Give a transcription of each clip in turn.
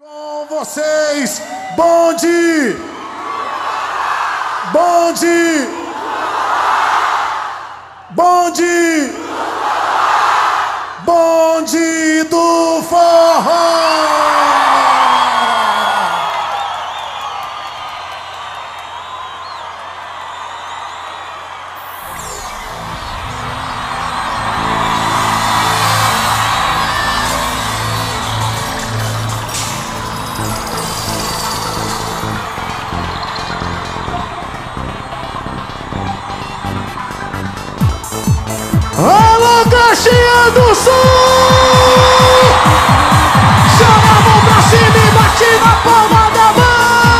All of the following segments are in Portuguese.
Com vocês, bonde! Bonde! Bonde! Bonde do forró! Alô, Caxias do Sul! Joga a mão pra cima e bate na palma da mão!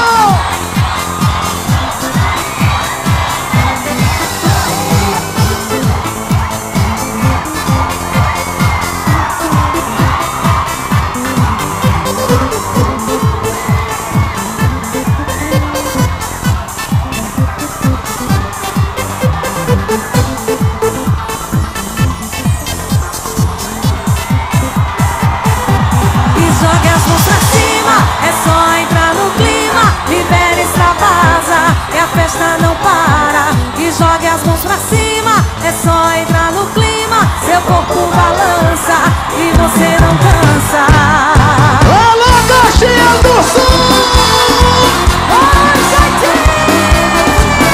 Não para e jogue as mãos pra cima. É só entrar no clima. Seu corpo balança e você não cansa. Alô, Caxias do Sul! Oi, Jaitinho!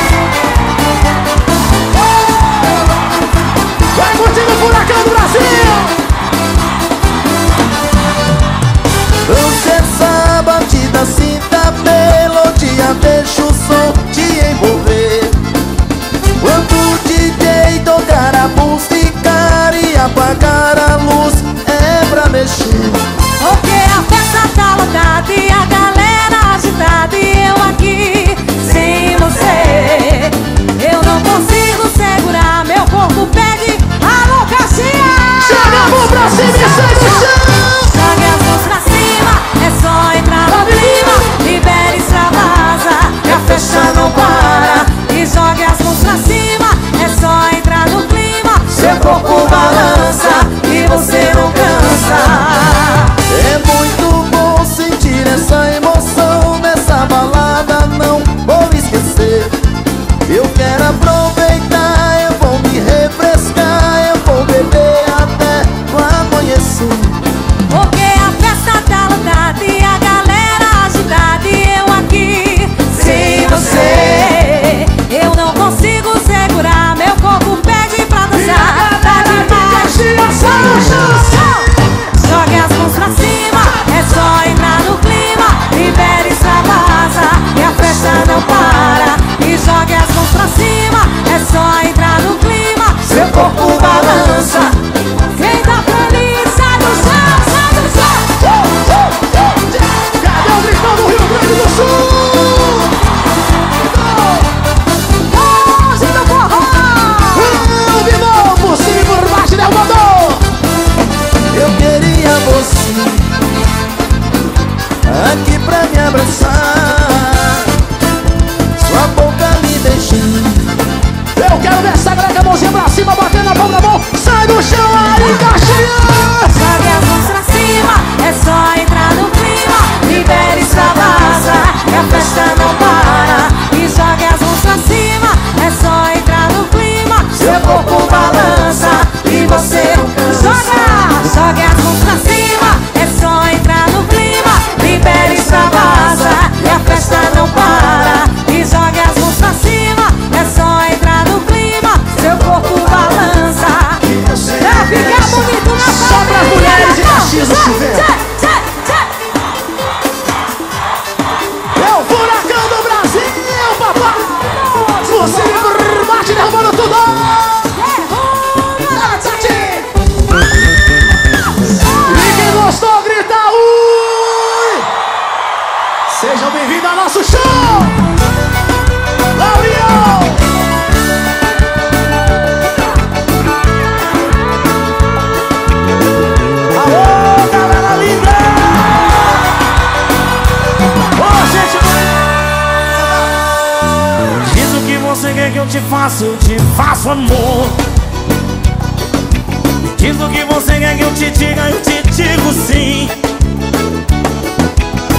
Vai curtindo o Furacão do Brasil! Hoje essa batida, sinta a melodia, deixa o som te envolver. Quando o DJ tocar a música e apagar a luz, é pra mexer. Porque a festa tá lotada e a galera agitada e eu aqui sem você. Eu não consigo segurar, meu corpo pede. Alô, Caxias! Joga a mão pra cima e sai do chão! Jogue as mãos pra cima, é só entrar no clima. Libere, extravasa, e a festa não para. E jogue as mãos pra cima, é só entrar no clima. Seu corpo balança e você não cansa. É muito bom sentir essa emoção nessa balada, não vou esquecer. Eu quero aproveitar, eu vou me refrescar, eu vou beber até o amanhecer. Porque a festa tá lotada e a galera agitada e eu aqui sem você. Eu não consigo segurar, meu corpo pede pra dançar. Tá demais, jogue as mãos pra cima, é só entrar no clima. Libere, extravasa, e a festa não para. E jogue as mãos pra cima, é só entrar no clima. Seu corpo balança. Quem tá feliz sai do chão, sai do chão. Cadê o gritão do Rio Grande do Sul? Hoje do forró. De novo, sim, por baixo, né, mandou! Eu queria você aqui pra me abraçar, sua boca me beijando. Eu quero ver essa galera com a mãozinha pra cima, batendo a palma da mão. Sai do chão aí, Caxias! Jogue as mãos pra cima, é só entrar no clima. Libere, extravasa, e a festa não para. E jogue as mãos pra cima, é só entrar no clima. Seu corpo balança e você não cansa. Jogue as mãos pra cima, é só entrar no clima. Libere, extravasa, e a festa não para. E jogue as mãos pra cima, é só entrar no clima. Seu corpo balança. Pra ficar bonito na Só pras mulheres de Caxias do Chuveiro. É o Furacão do Brasil, papai! Você bate derrubando tudo! E quem gostou, grita ui! Sejam bem-vindos ao nosso show! Gabriel! Alô, galera linda! Ô, gente! Diz o que você quer que eu te faça, eu te faço, amor. Diz o que você quer que eu te diga, eu te digo sim.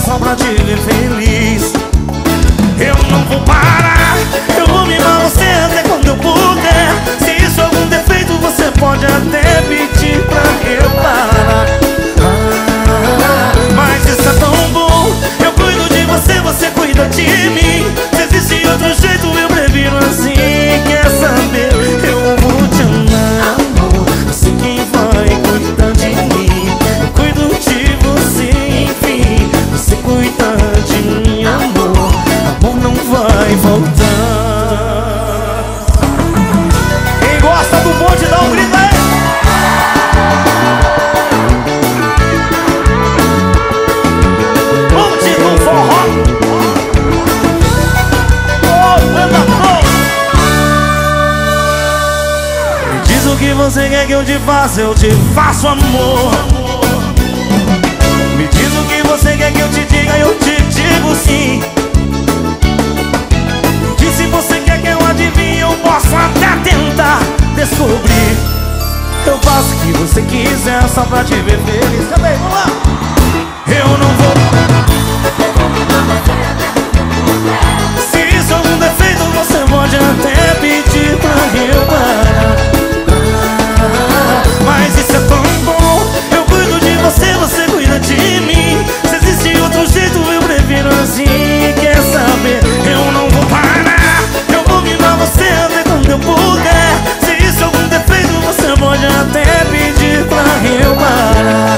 só pra te ver feliz. Eu não vou parar, eu vou mimar você até quando eu puder. Se isso é algum defeito, você pode até pedir pra eu parar. Mas isso é tão bom, eu cuido de você, você cuida de mim. Se existe outro jeito, eu prefiro assim. Quer saber? Eu vou te amar, amor. Você quem vai cuidar de mim. Eu cuido de você, enfim. Você cuida de mim, amor. Amor não vai voltar. Quem gosta do bonde dá um grito aí. Bonde do forró. Me diz o que você quer que eu te faça, eu te faço, amor. Me diz o que você quer que eu te diga, eu te digo sim. Me diz se você quer que eu adivinhe, eu posso até tentar descobrir. Eu faço o que você quiser só pra te ver feliz. Também, vamos lá. Eu não vou. Se isso é algum defeito, você pode até pedir pra eu parar. Mas isso é tão bom, eu cuido de você, você cuida de mim. Se existe outro jeito, eu prefiro assim. Quer saber? Eu não vou parar, eu vou mimar você até quando eu puder. Se isso é algum defeito, você pode até pedir pra eu parar.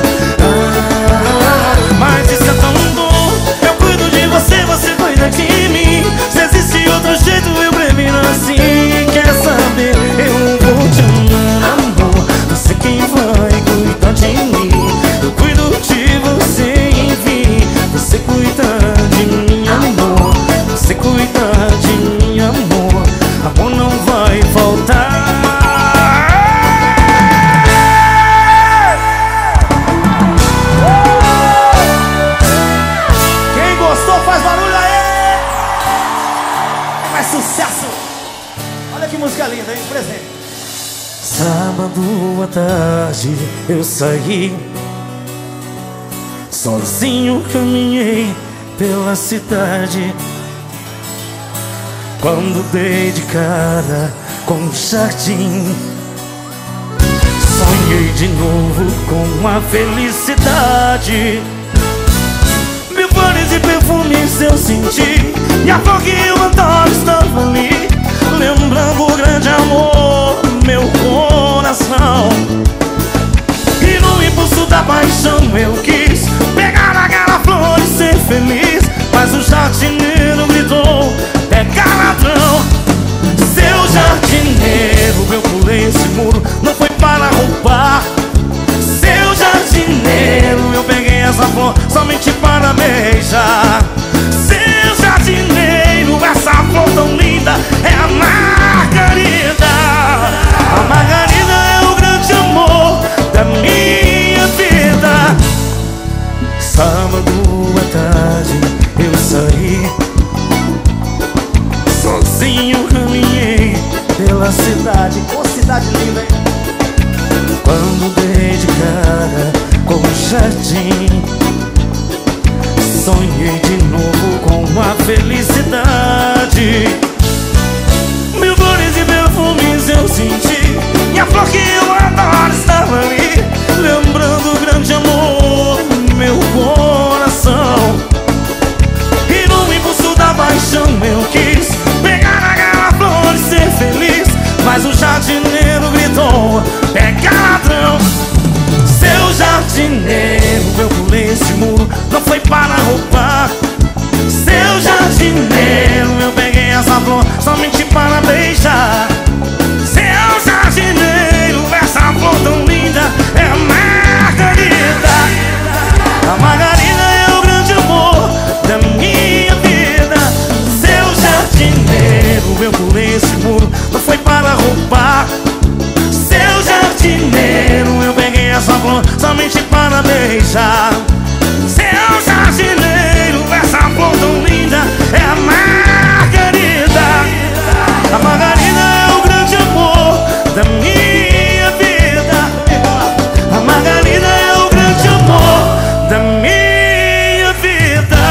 Mas isso é tão bom, eu cuido de você, você cuida de mim. Se existe outro jeito, eu prefiro assim. Quer saber? Eu vou te amar, amor. Você quem vai cuidar de mim. Eu cuido de você, enfim. Você cuida de mim, amor. Você cuida de mim, amor. Amor não vai faltar. Quem gostou faz barulho aí. É mais sucesso. Olha que música linda, hein? Presente. Sábado à tarde eu saí, sozinho caminhei pela cidade. Quando dei de cara com o jardim, sonhei de novo com a felicidade. Mil flores e perfumes eu senti, e a flor que eu adoro estava ali, lembrando o grande amor do meu coração. E no impulso da paixão eu quis pegar aquela flor e ser feliz. Mas o jardineiro gritou: pega ladrão. Seu jardineiro, eu pulei esse muro, não foi para roubar. Seu jardineiro, eu peguei essa flor somente para beijar. Seu jardineiro, essa flor tão linda é a margarida. A margarida é o grande amor da minha vida. Sábado à tarde eu saí, sozinho caminhei pela cidade. Ô, cidade linda, hein? Quando dei de cara com o jardim, sonhei de novo com a felicidade. Mil flores e perfumes eu senti, e a flor que eu adoro estava ali, lembrando o grande amor do meu coração. E no impulso da paixão eu quis pegar aquela flor e ser feliz. Mas o jardineiro gritou: pega ladrão. Seu jardineiro, eu pulei esse muro, não foi para roubar. Seu jardineiro, eu peguei essa flor somente para beijar. Seu jardineiro, essa flor tão linda é a margarida. A margarida é o grande amor da minha vida. Seu jardineiro, eu pulei esse muro, não foi para roubar. Seu jardineiro, eu peguei essa flor somente para beijar. Seu jardineiro, essa flor tão linda é a margarida. A margarida é o grande amor da minha vida. A margarida é o grande amor da minha vida.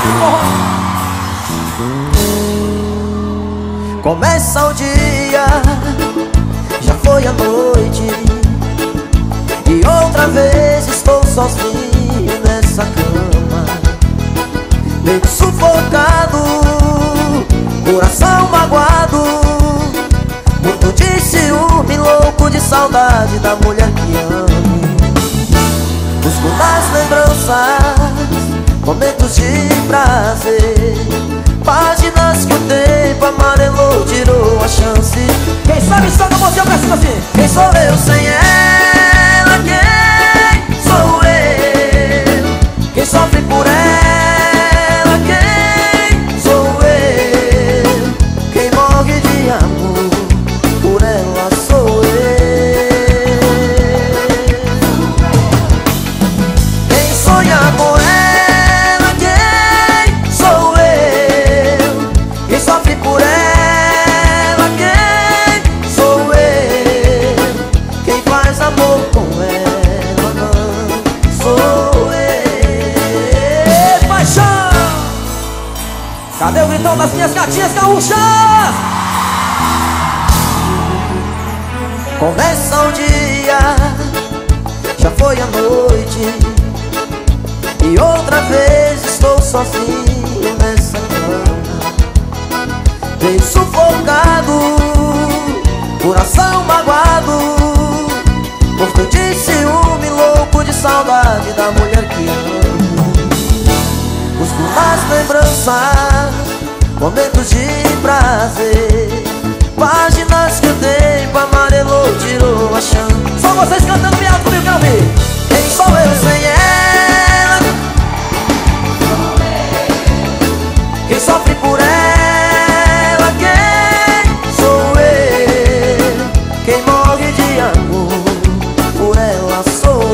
Começa o dia, já foi a noite, e outra vez estou sozinho nessa cama, meio sufocado, coração magoado, morto de ciúme, louco de saudade da mulher que amo. Busco nas lembranças momentos de prazer, páginas que o tempo amarelou, tirou a chance. Quem sabe só na música pra cima assim. Quem sou eu sem ela? Quem sou eu? Quem sofre por ela? Quem sou eu? Quem morre de amor por ela sou eu. Quem sonha com ela? Quem sou eu? Quem sofre por ela? Quem sou eu? Quem faz amor com ela não sou eu. Paixão! Cadê o gritão das minhas gatinhas gaúchas? Começa o dia, já foi a noite, e outra vez estou sozinho nessa cama, meio sufocado, coração magoado, morto de ciúme, louco de saudade da mulher que amo. Busco nas lembranças momentos de prazer, páginas que o tempo amarelou, tirou a chance. Só vocês cantando bem alto comigo, quero ouvir. Quem sou eu sem ela? Quem sofre por ela? Quem sou eu? Quem morre de amor por ela sou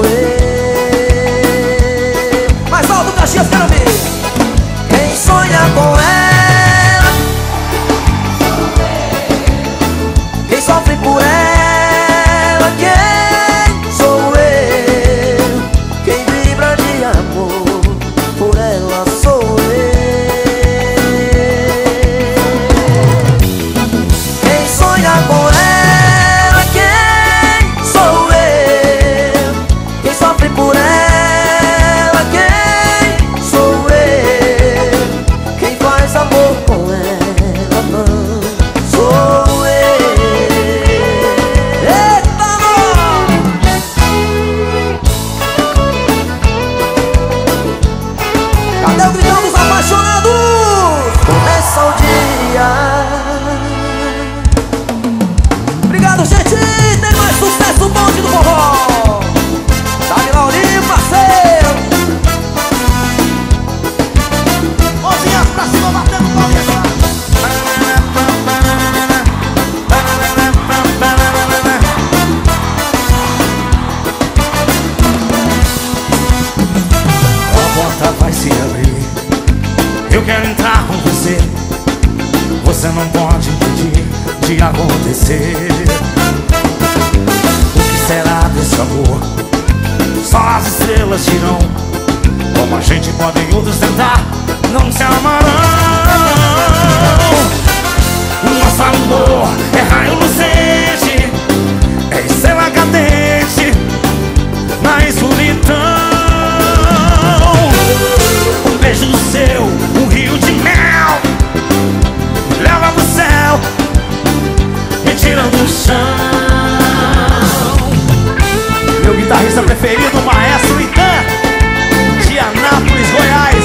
eu. Mais alto, Caxias, quero ouvir. Quem sonha com ela? Quem sofre por ela? Quem sou eu? Quem vibra de amor por ela sou eu. Quem sonha com ela? Quem sou eu? Quem sofre por ela? Quem sou eu? Quem faz amor com ela não sou eu. Cadê o gritão dos apaixonados? Começa o dia. Obrigado, gente. Tem mais sucesso, bonde do forró. Dá-me Laurinho, parceiro. Mãozinhas pra cima, batendo palma. A porta vai se abrir, eu quero entrar com você. Você não pode impedir de acontecer. O que será desse amor? Só as estrelas dirão. Como a gente pode em outros tentar, não se amarão. Nosso amor é raio lucente, é estrela cadente na escuridão. Um beijo seu, um rio de mel, me leva pro céu, me tira do chão. Meu guitarrista preferido, Maestro Itan, de Anápolis, Goiás.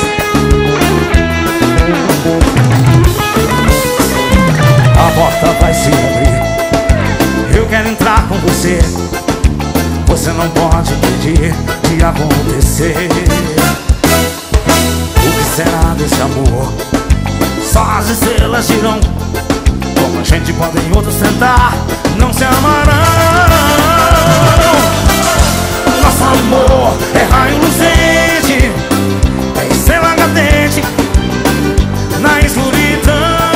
A porta vai se abrir, eu quero entrar com você. Você não pode impedir de acontecer. O que será desse amor? Só as estrelas dirão. Como a gente pode em outros tentar, não se amarão. Nosso amor é raio lucente, é estrela cadente na escuridão.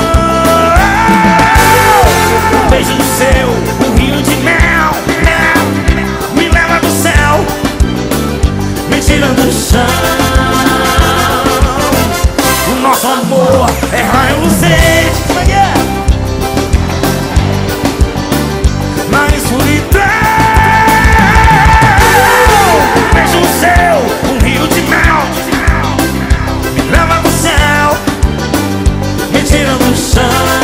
Um beijo seu, um rio de mel, me leva do céu, me tira do chão. nosso amor é raio lucente. Na escuridão, vejo o céu, um rio de mel, me leva pro céu, me tira do chão.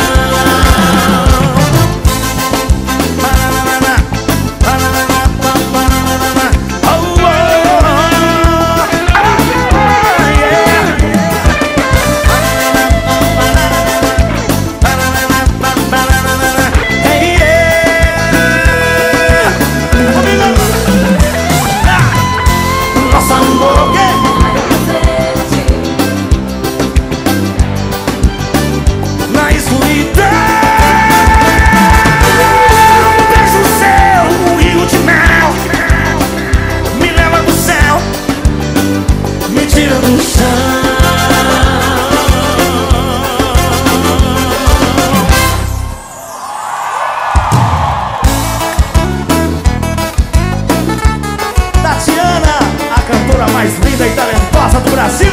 Mais linda e talentosa do Brasil.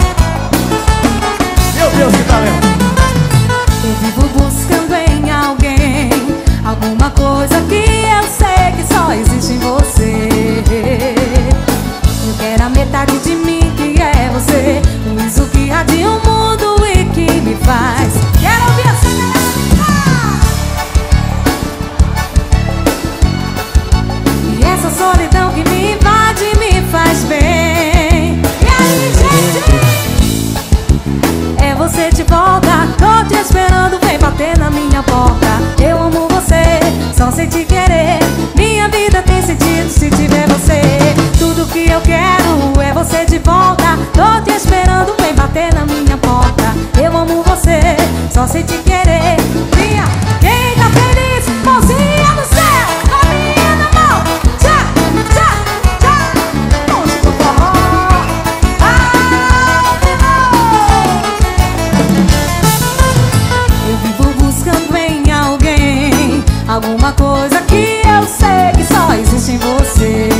Meu Deus, que talento. Eu vivo buscando em alguém alguma coisa que eu sei que só existe em você. Eu quero a metade de mim que é você, o riso que radia o mundo e que me faz. Quero ouvir essa galera. E essa solidão que me invade me faz bem. Você de volta, tô te esperando, vem bater na minha porta. Eu amo você, só sei te querer. Minha vida tem sentido se tiver você. Tudo que eu quero é você de volta. Tô te esperando, vem bater na minha porta. Eu amo você, só sei te querer. Minha, quem tá feliz, mãozinha no céu, caminha na mão. Tchá, tchá, tchá, longe do forró. Alguma coisa que eu sei que só existe em você.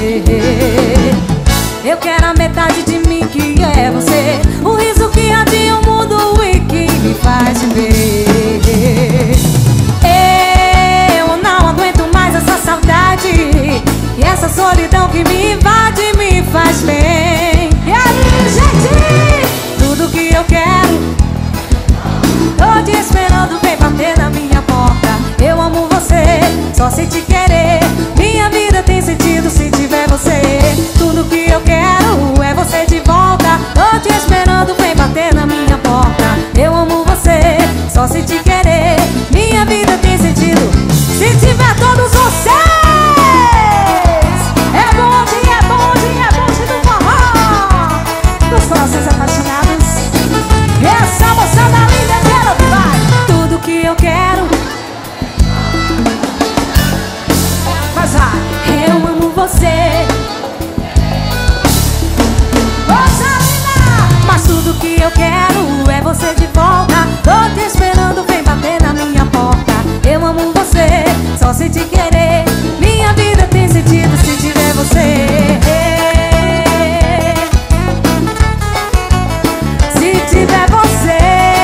Eu quero a metade de mim que é você, o riso que radia o mundo e que me faz viver. Eu não aguento mais essa saudade e essa solidão que me invade me faz bem. E aí, gente, tudo que eu quero, tô te esperando, vem bater na minha porta. Eu amo você, só sei te querer. Minha vida tem sentido se tiver você. Tudo que eu quero é você de volta. Tô te esperando, vem bater na minha porta. Eu amo você, só sei te querer. Minha vida tem sentido se tiver todos vocês. É bonde, é bonde, é bonde do forró. Dos corações apaixonados. Essa moçada linda, quero que vai. Tudo que eu quero. Eu amo você, mas tudo que eu quero é você de volta. Tô te esperando, vem bater na minha porta. Eu amo você, só sei te querer. Minha vida tem sentido se tiver você. Se tiver você.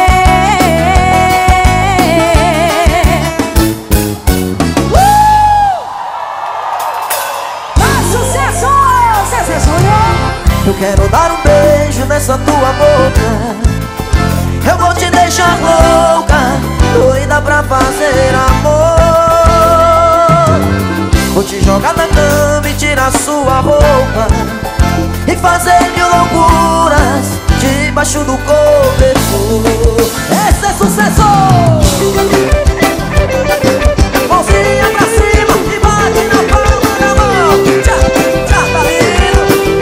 Eu quero dar um beijo nessa tua boca. Eu vou te deixar louca, doida pra fazer amor. Vou te jogar na cama e tirar sua roupa e fazer mil loucuras debaixo do cobertor. Esse é sucesso! Mãozinha pra cima e bate na palma da mão. Tchá, tchá, tá lindo.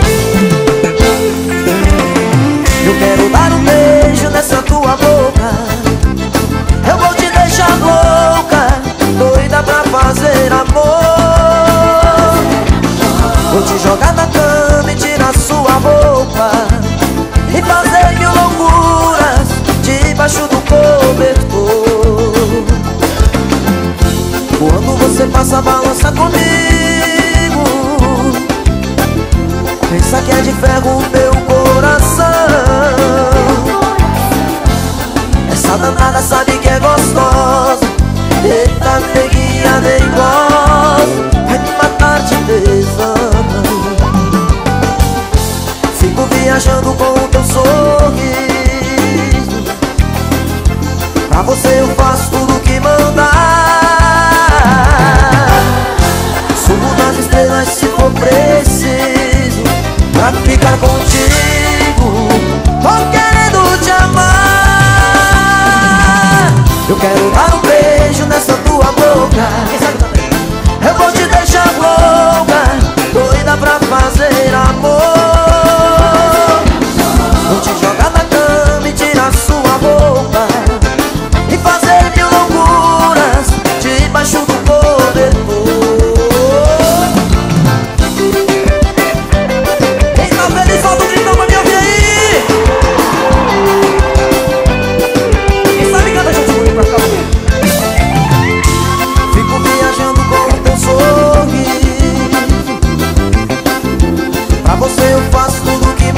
Eu quero dar um beijo nessa tua boca. Eu vou te deixar louca, doida pra fazer amor. Vou te jogar na cama e tirar sua roupa e fazer mil loucuras debaixo do cobertor. Quando você passa, balança comigo. Pensa que é de ferro o meu coração. Pra você eu faço tudo que mandar. Subo nas estrelas se for preciso, pra ficar contigo. Tô querendo te amar. Eu quero dar um beijo nessa tua boca. Eu vou te deixar louca, doida pra fazer amor. Vou te jogar na cama e tirar sua roupa e fazer mil loucuras debaixo do cobertor. Quem tá feliz, solta o gritão pra me ouvir aí. Quem sabe canta junto comigo pra ficar comigo. Fico viajando com o teu sorriso. Pra você eu faço tudo que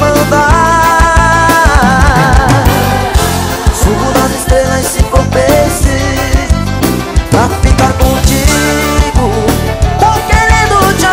mandar. Subo nas estrelas se for preciso, pra ficar contigo. Tô querendo te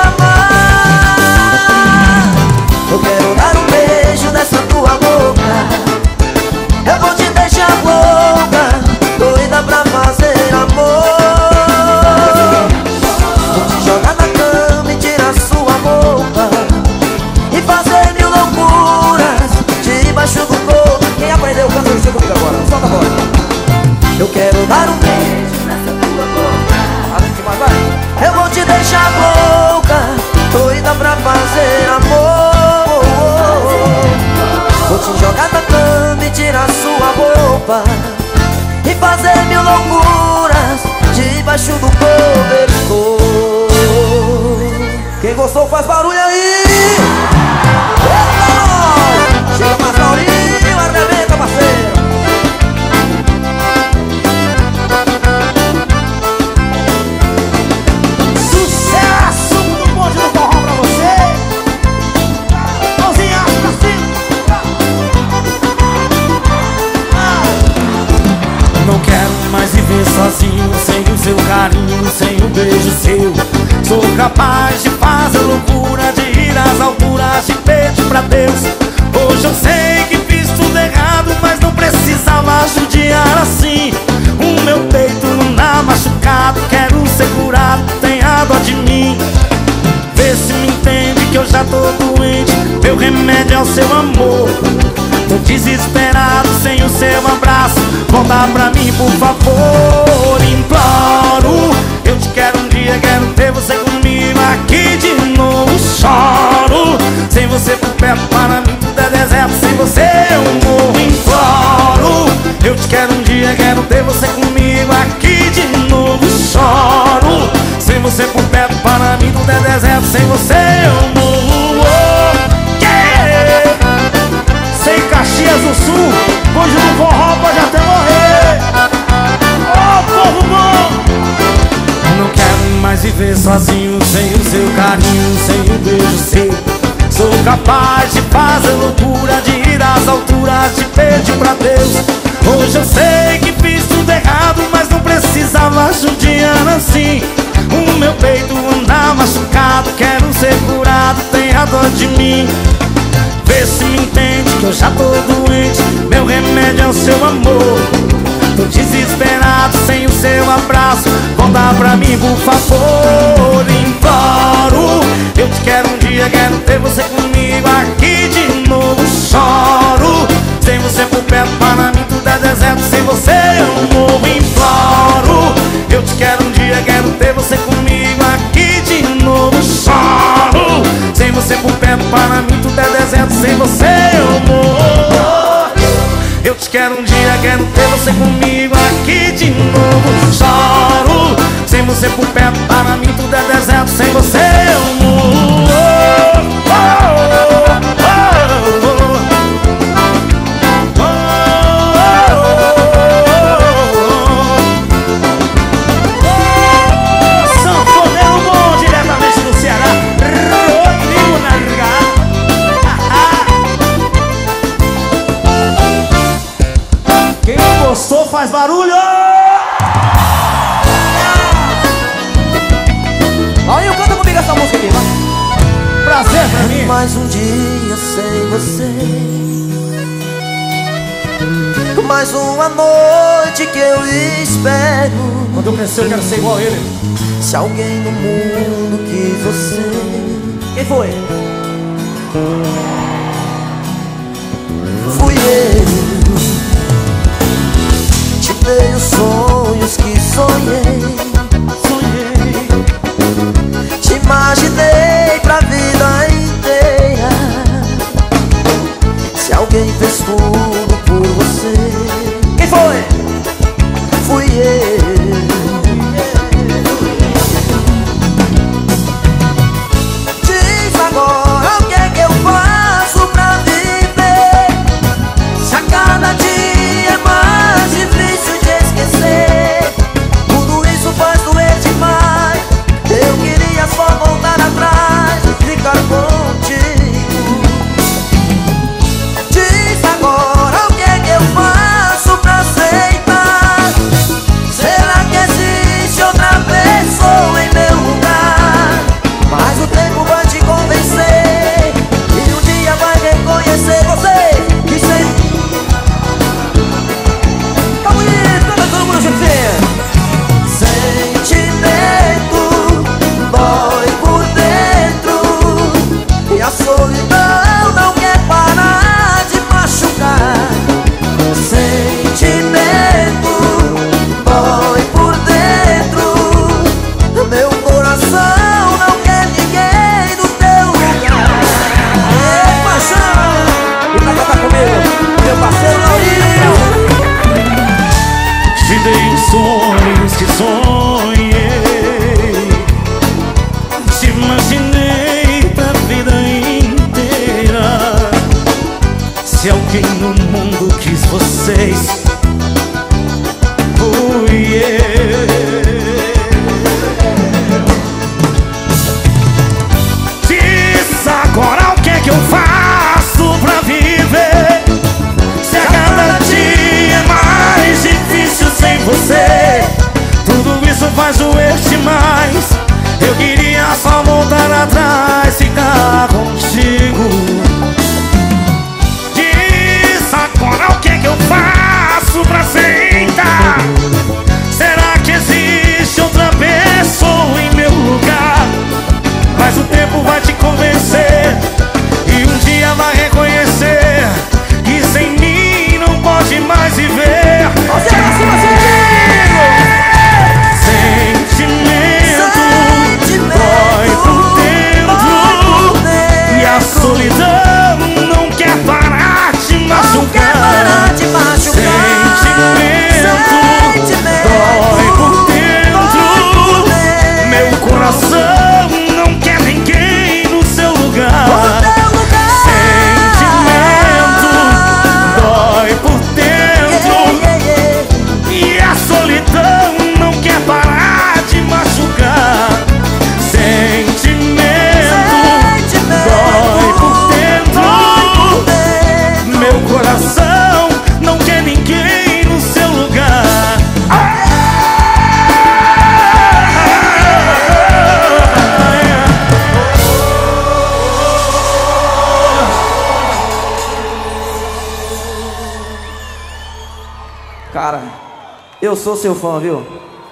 amar. Eu quero dar um beijo nessa tua boca. Eu vou te deixar louca, doida pra fazer amor. Vou te jogar na cama e tirar sua roupa e fazer mil loucuras debaixo do corpo. Quem aprendeu canta junto comigo agora? Solta a voz. Eu quero dar um beijo nessa tua boca. Além de mais, vai. Eu vou te deixar louca, doida pra fazer amor. Vou te jogar na cama e tirar sua roupa e fazer mil loucuras debaixo do cobertor. Quem gostou faz barulho aí. Eita, nós! Chega mais Maurinho, arrebenta, parceiro. Sucesso do bonde do forró pra você. Mãozinha pra cima. Não quero mais viver sozinho, sem o seu carinho, sem um beijo seu. Sou capaz de fazer loucura, de ir às alturas, de pedir pra Deus. Hoje eu sei que fiz tudo errado, mas não precisava judiar assim. O meu peito não dá machucado, quero ser curado, tenha dó de mim. Vê se me entende que eu já tô doente, meu remédio é o seu amor. Tô desesperado sem o seu abraço, volta pra mim por favor, imploro. Eu te quero um dia, quero ter você comigo aqui de novo. Choro, sem você por perto para mim tudo é deserto, sem você eu morro, imploro. Eu te quero um dia, quero ter você comigo aqui de novo. Choro, sem você por perto para mim tudo é deserto, sem você eu morro. Yeah! Sem Caxias do Sul, hoje no forró pode até morrer. Oh, povo bom! Não quero mais viver sozinho, sem o seu carinho, sem o beijo seu. Sou capaz de fazer loucura, de ir às alturas, de pedir pra Deus. Hoje eu sei que fiz tudo errado, mas não precisava judiar assim. O meu peito anda machucado, quero ser curado, tenha dó de mim. Vê se me entende que eu já tô doente, meu remédio é o seu amor. Tô desesperado sem o seu abraço, volta pra mim por favor, imploro. Eu te quero um dia, quero ter você comigo aqui de novo. Choro, sem você por perto para mim tudo é deserto, sem você eu morro, imploro. Eu te quero um dia, quero ter você comigo aqui de novo. Choro, sem você por perto para mim tudo é deserto, sem você eu morro. Eu te quero um dia, quero ter você comigo aqui de novo. Choro, sem você por perto para mim tudo é deserto, sem você eu morro. Sanfoneiro bom, diretamente do Ceará, Rodrigo Nargado. Quem gostou faz barulho! Aí, canta comigo essa música aqui, vai. Prazer pra mim. Mais um dia sem você. Mais uma noite que eu espero. Quando eu crescer eu quero ser igual a ele. Se alguém no mundo quis você. Quem foi? Fui eu. Te dei os sonhos que sonhei. Te imaginei pra vida inteira. Se alguém fez tudo por você. Quem foi? Fui eu. Diz agora o que é que eu faço pra viver. Se a cada dia é mais difícil de esquecer. Tudo isso faz doer demais. Eu queria só voltar atrás e ficar contigo. Diz agora o que é que eu faço pra aceitar. Será que existe outra pessoa em meu lugar? Mas o tempo vai te convencer e um dia vai reconhecer você que sempre... Tá bonito, canta todo mundo juntinho. Sentimento dói por dentro e a solidão não quer parar de machucar. Sentimento dói por dentro, meu coração não quer ninguém no teu lugar. É paixão! E pra cantar comigo, meu parceiro Laurinho. Te dei os sonhos que sonhei. Te imaginei pra vida inteira. Se alguém no mundo quis vocês, fui eu. Diz agora o que é que eu faço pra viver. Se a cada dia é mais difícil sem você. Tudo isso faz doer demais. Eu queria só voltar atrás, ficar contigo. Diz agora o que é que eu faço pra aceitar. Será que existe outra pessoa em meu lugar? Mas o tempo vai te convencer e um dia vai reconhecer que sem mim não pode mais viver. Você pra cima, Sentimento dói por dentro e a solidão não quer parar de machucar. Sentimento dói por dentro, meu coração não quer ninguém no seu lugar. Sentimento dói por dentro e a solidão não quer parar de machucar. Sentimento dói por dentro, meu coração não quer ninguém no seu lugar. Cara, eu sou seu fã, viu?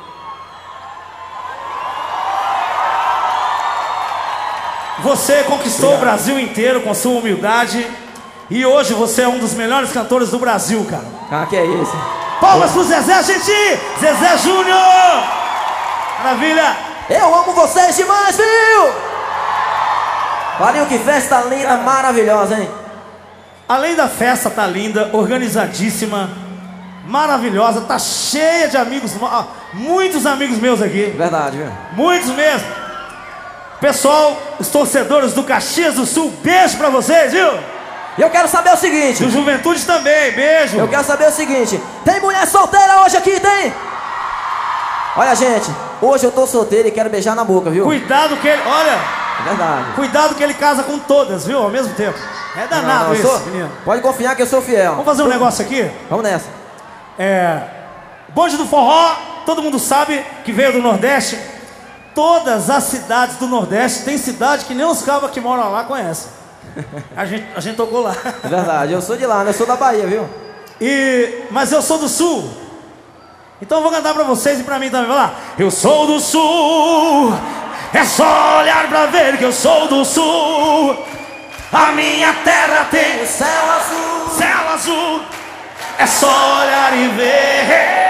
Você conquistou o Brasil inteiro com sua humildade e hoje você é um dos melhores cantores do Brasil, cara. Ah, que é isso? Palmas pro Zezé, gente! Zezé Júnior! Maravilha! Eu amo vocês demais, viu? Valeu, que festa linda, maravilhosa, hein? Além da festa tá linda, organizadíssima, maravilhosa, tá cheia de amigos, muitos amigos meus aqui. Verdade, viu? Muitos mesmo. Pessoal, os torcedores do Caxias do Sul, beijo pra vocês, viu? E eu quero saber o seguinte. Do Juventude também, beijo. Eu quero saber o seguinte. Tem mulher solteira hoje aqui, tem? Olha, gente, hoje eu tô solteiro e quero beijar na boca, viu? Cuidado que ele, olha, É verdade. cuidado que ele casa com todas, viu? Ao mesmo tempo. É danado Não, eu isso, sou- menino. Pode confiar que eu sou fiel. Vamos fazer um negócio aqui? Vamos nessa. Bonde do Forró, todo mundo sabe que veio do Nordeste. Todas as cidades do Nordeste, tem cidade que nem os cabas que moram lá conhecem. A gente tocou lá. É verdade, eu sou de lá, né? Eu sou da Bahia, viu? Mas eu sou do Sul. Então eu vou cantar pra vocês e pra mim também. Vai lá. Eu sou do Sul. É só olhar pra ver que eu sou do Sul. A minha terra tem Céu azul. céu azul. É só olhar e ver.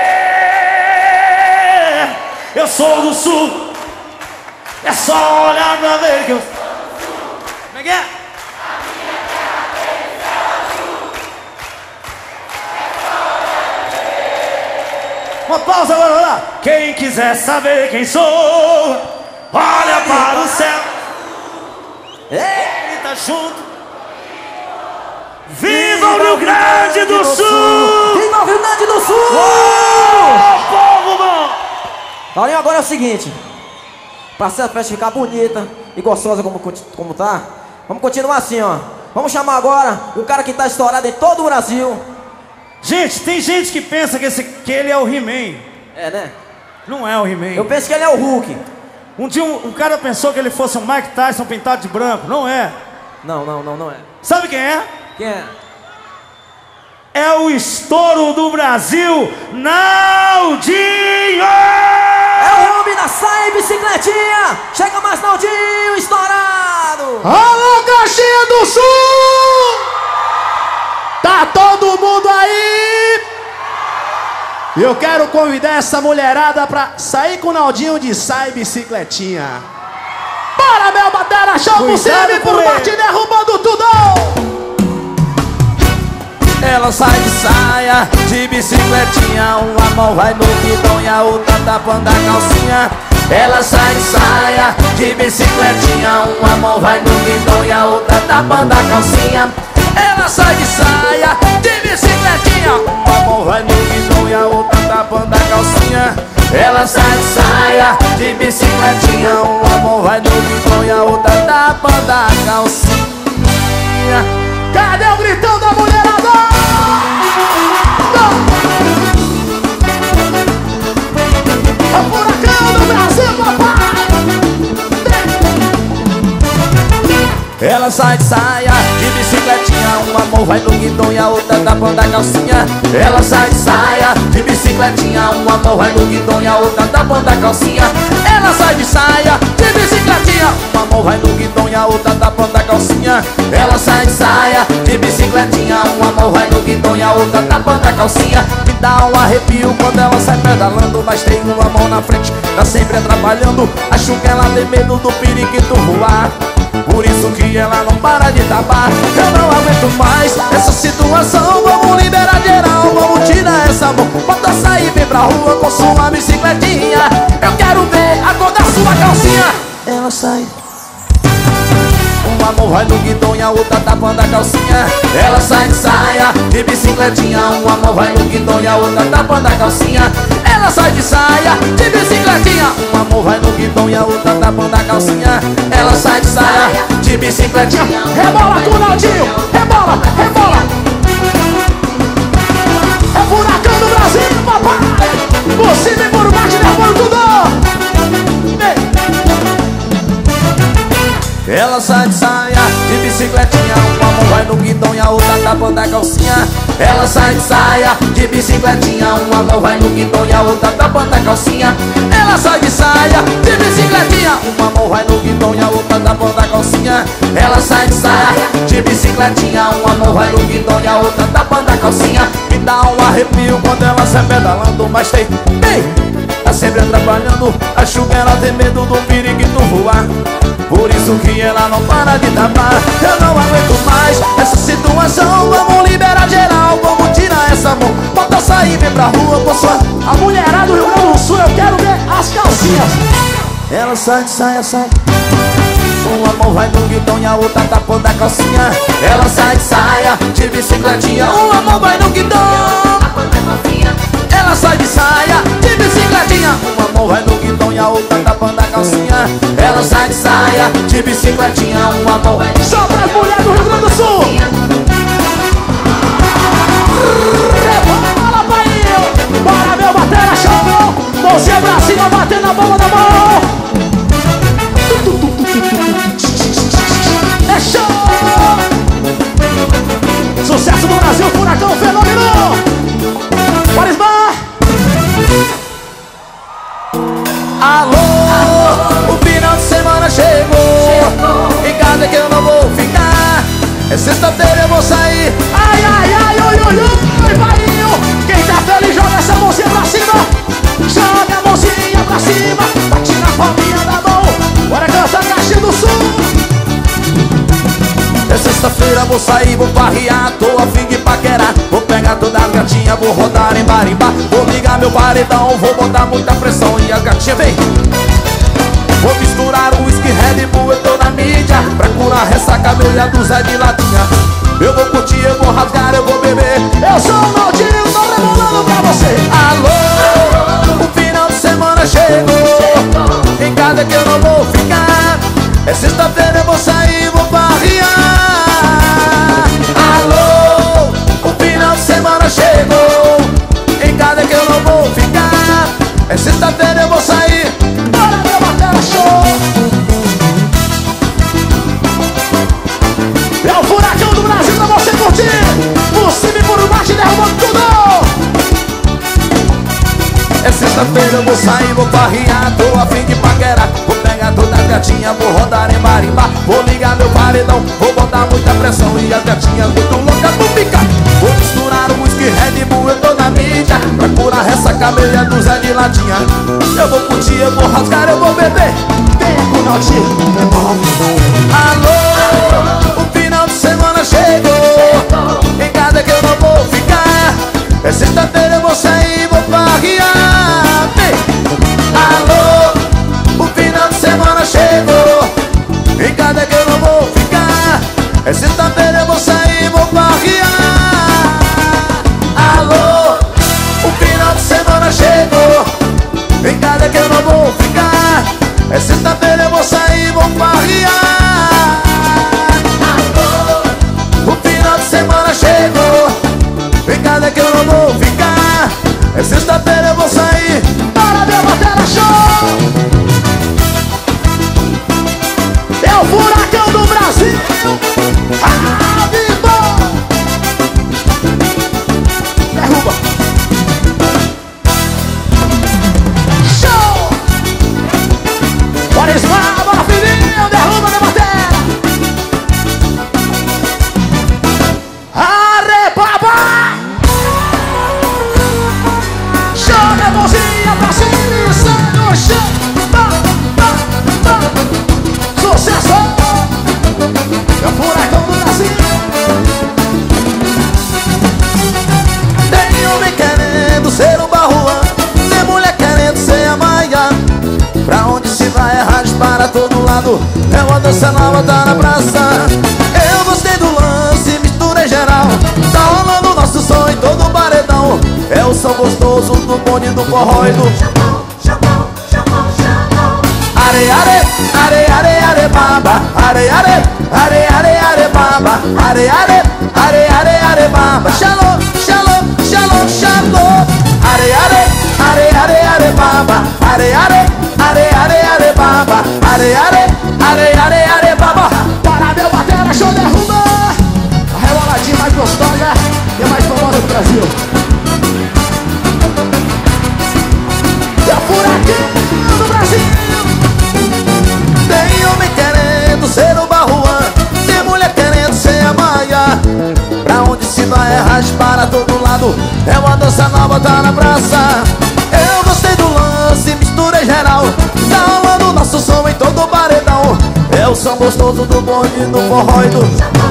Eu sou do Sul. É só olhar pra ver que eu sou do Sul. Como é que é? Uma pausa agora, vai lá. Quem quiser saber quem sou, olha para o céu. Grita junto. Viva o Rio Grande do Sul! Viva o Rio Grande do Sul! Ô, povo bom! Paulinho, agora é o seguinte. Pra essa festa ficar bonita e gostosa como tá, vamos continuar assim, ó. Vamos chamar agora um cara que tá estourado em todo o Brasil. Gente, tem gente que pensa que ele é o He-Man. É, né? Não é o He-Man. Eu penso que ele é o Hulk. Um dia um cara pensou que ele fosse um Mike Tyson pintado de branco. Não é. Não é. Sabe quem é? Quem é? É o estouro do Brasil, Naldinho! É o homem da saia e bicicletinha! Chega mais, Naldinho, estourado! Alô, Caxias do Sul! Tá todo mundo aí? Eu quero convidar essa mulherada pra sair com o Naldinho de saia e bicicletinha. Bora, meu batera, chama o cime por bate derrubando tudo! Ela sai de saia, de bicicletinha. Uma mão vai no guidão e a outra tapando a calcinha. Ela sai de saia, de bicicletinha. Uma mão vai no guidão e a outra tapando a calcinha. Ela sai de saia, de bicicletinha. Uma mão vai no guidão e a outra tapando a calcinha. Ela sai de saia, de bicicletinha. Uma mão vai no guidão e a outra tapando a calcinha. Cadê o gritão da mulherada? É o furacão do Brasil, papai! Ela sai de saia, de bicicletinha. Uma mão vai no guidão e a outra tapando a calcinha. Ela sai de saia, de bicicletinha. Uma mão vai no guidão e a outra tapando a calcinha. Ela sai de saia, de bicicletinha. Uma mão vai no guidão e a outra tapando a calcinha. Ela sai de saia, de bicicletinha. Uma mão vai no guidão e a outra tapando a calcinha. Me dá um arrepio quando ela sai pedalando, mas tem uma mão na frente, tá sempre atrapalhando. Acho que ela tem medo do periquito voar, por isso que ela não para de tapar. Eu não aguento mais essa situação. Vamos liberar geral, vamos tirar essa mão. Bota sair, vem pra rua com sua bicicletinha. Eu quero ver a cor da sua calcinha. Ela sai. Uma mão vai no guidão e a outra tapando a calcinha. Ela sai de saia, de bicicletinha. Uma mão vai no guidão e a outra tapando a calcinha. Ela sai de saia, de bicicletinha. Uma mão vai no guidão e a outra tapando a calcinha. Ela sai de saia, de bicicletinha. Rebola com o Naldinho! Rebola, rebola! É furacão do Brasil, papai! Você vem por baixo, derrubando tudo! Ela sai de saia, de bicicletinha. Uma mão vai no guidão e a outra tapando a calcinha. Ela sai de saia, de bicicletinha. Uma mão vai no guidão e a outra tapando a calcinha. Ela sai de saia, de bicicletinha. Uma mão vai no guidão e a outra tapando a calcinha. Ela sai de saia, de bicicletinha. Uma mão vai no guidão e a outra tapando a calcinha. Me dá um arrepio quando ela sai pedalando, mas tem, tá sempre atrapalhando. Acho que ela tem medo do periquito voar, por isso que ela não para de tapar. Eu não aguento mais essa situação. Vamos liberar geral, vamos tirar essa mão. Bota sair, vem pra rua com sua... A mulherada do Rio Grande do Sul, eu quero ver as calcinhas. Ela sai de saia, sai. Uma mão vai no guidão e a outra tapando a calcinha. Ela sai de saia, de bicicletinha. Uma mão vai no guidão, tapando a calcinha. Ela sai de saia, de bicicletinha. Uma mão vai no guidão e a outra tapando a calcinha. Ela sai de saia, de bicicletinha. Uma mão vai... Só para as mulheres do Rio Grande do Sul! Rebola, pai! Bora, meu batera, show! Você pra cima, batendo na palma da mão! É show! Sucesso do Brasil, furacão fenômeno! É sexta-feira, eu vou sair. Ai, ai, ai, oi, oi, oi, Marinho. Quem tá feliz joga essa mãozinha pra cima. Joga a mãozinha pra cima. Bate na palminha da mão. Bora cantar Caxias do Sul. É sexta-feira, vou sair, vou farrear. Tô a fim de paquerar. Vou pegar todas as gatinhas, vou rodar em barimbá. Vou ligar meu paredão, vou botar muita pressão. E a gatinha vem. Vou misturar o whisky, Red Bull, eu tô na mídia. Pra curar ressaca, meia dúzia de latinha. Eu vou curtir, eu vou rasgar, eu vou beber. Eu sou o Naldinho, tô rebolando pra você. Alô, o final de semana chegou. Em casa que eu não vou ficar. É sexta-feira, eu vou sair, vou farrear. Alô, o final de semana chegou. Em casa que eu não vou ficar. É sexta-feira, eu vou sair. Bora, meu Batera Show. É o furacão do Brasil pra você curtir. Por cima e por baixo, derrubando tudo. É sexta-feira, eu vou sair, vou farrear. Tô a fim de paquerar. Vou pegar toda a gatinha, vou rodar em barimbá. Vou ligar meu paredão, vou botar muita pressão. E as gatinhas muito loucas vão ficar. Vou misturar o whisky, Red Bull, eu tô na mídia. Pra curar ressaca, meia dúzia de latinha. Eu vou curtir, eu vou rasgar, eu vou beber. Venha com o Naldinho. Alô, o final de semana chegou. Em casa que eu não vou ficar. É sexta-feira, eu vou sair, vou farrear. Vem. Alô, o final de semana chegou. Em casa que eu não vou ficar. É sexta-feira, eu vou sair, vou farrear. Alô, o final de semana chegou. Em casa que eu não vou ficar. É sexta-feira, eu vou sair, vou farrear. Alô, o final de semana chegou. Em casa que eu não vou ficar. É sexta-feira, eu vou sair. Bora, meu Batera Show. É o furacão do Brasil. Ah, vivo. Derruba. Show. Bora, Ismael, bora, filhinho. Derruba, meu Batera. Arrebaba. Joga a mãozinha pra cima e sai no chão. Tá, tá, tá. Sucesso! É o furacão do Brasil. Tem homem querendo ser um barruã. Tem mulher querendo ser a Maia. Pra onde se vai é rádio para todo lado. É uma dança nova, tá na praça. Eu gostei do lance, mistura geral. Tá rolando nosso som em todo o paredão. É o som gostoso do bonde do forró e do are, are, are, are, are, baba. Are, are, are, are, are, baba. Are, are, are, are, are, baba. Shalom, shalom, shalom, shalom. Are, are, are, are, are, baba. Are, are, are, are, are, baba. Are, are, are, are, are, baba. Para, meu Batera Show, derruba. A reboladinha mais gostosa e a mais famosa do Brasil. É o furacão do Brasil. Tem homem querendo ser o barruã. Tem mulher querendo ser a Maia. Pra onde se vai é rádio para todo lado. É uma dança nova, tá na praça. Eu gostei do lance, mistura geral. Tá rolando nosso som em todo o paredão. É o som gostoso do bonde, do forró e do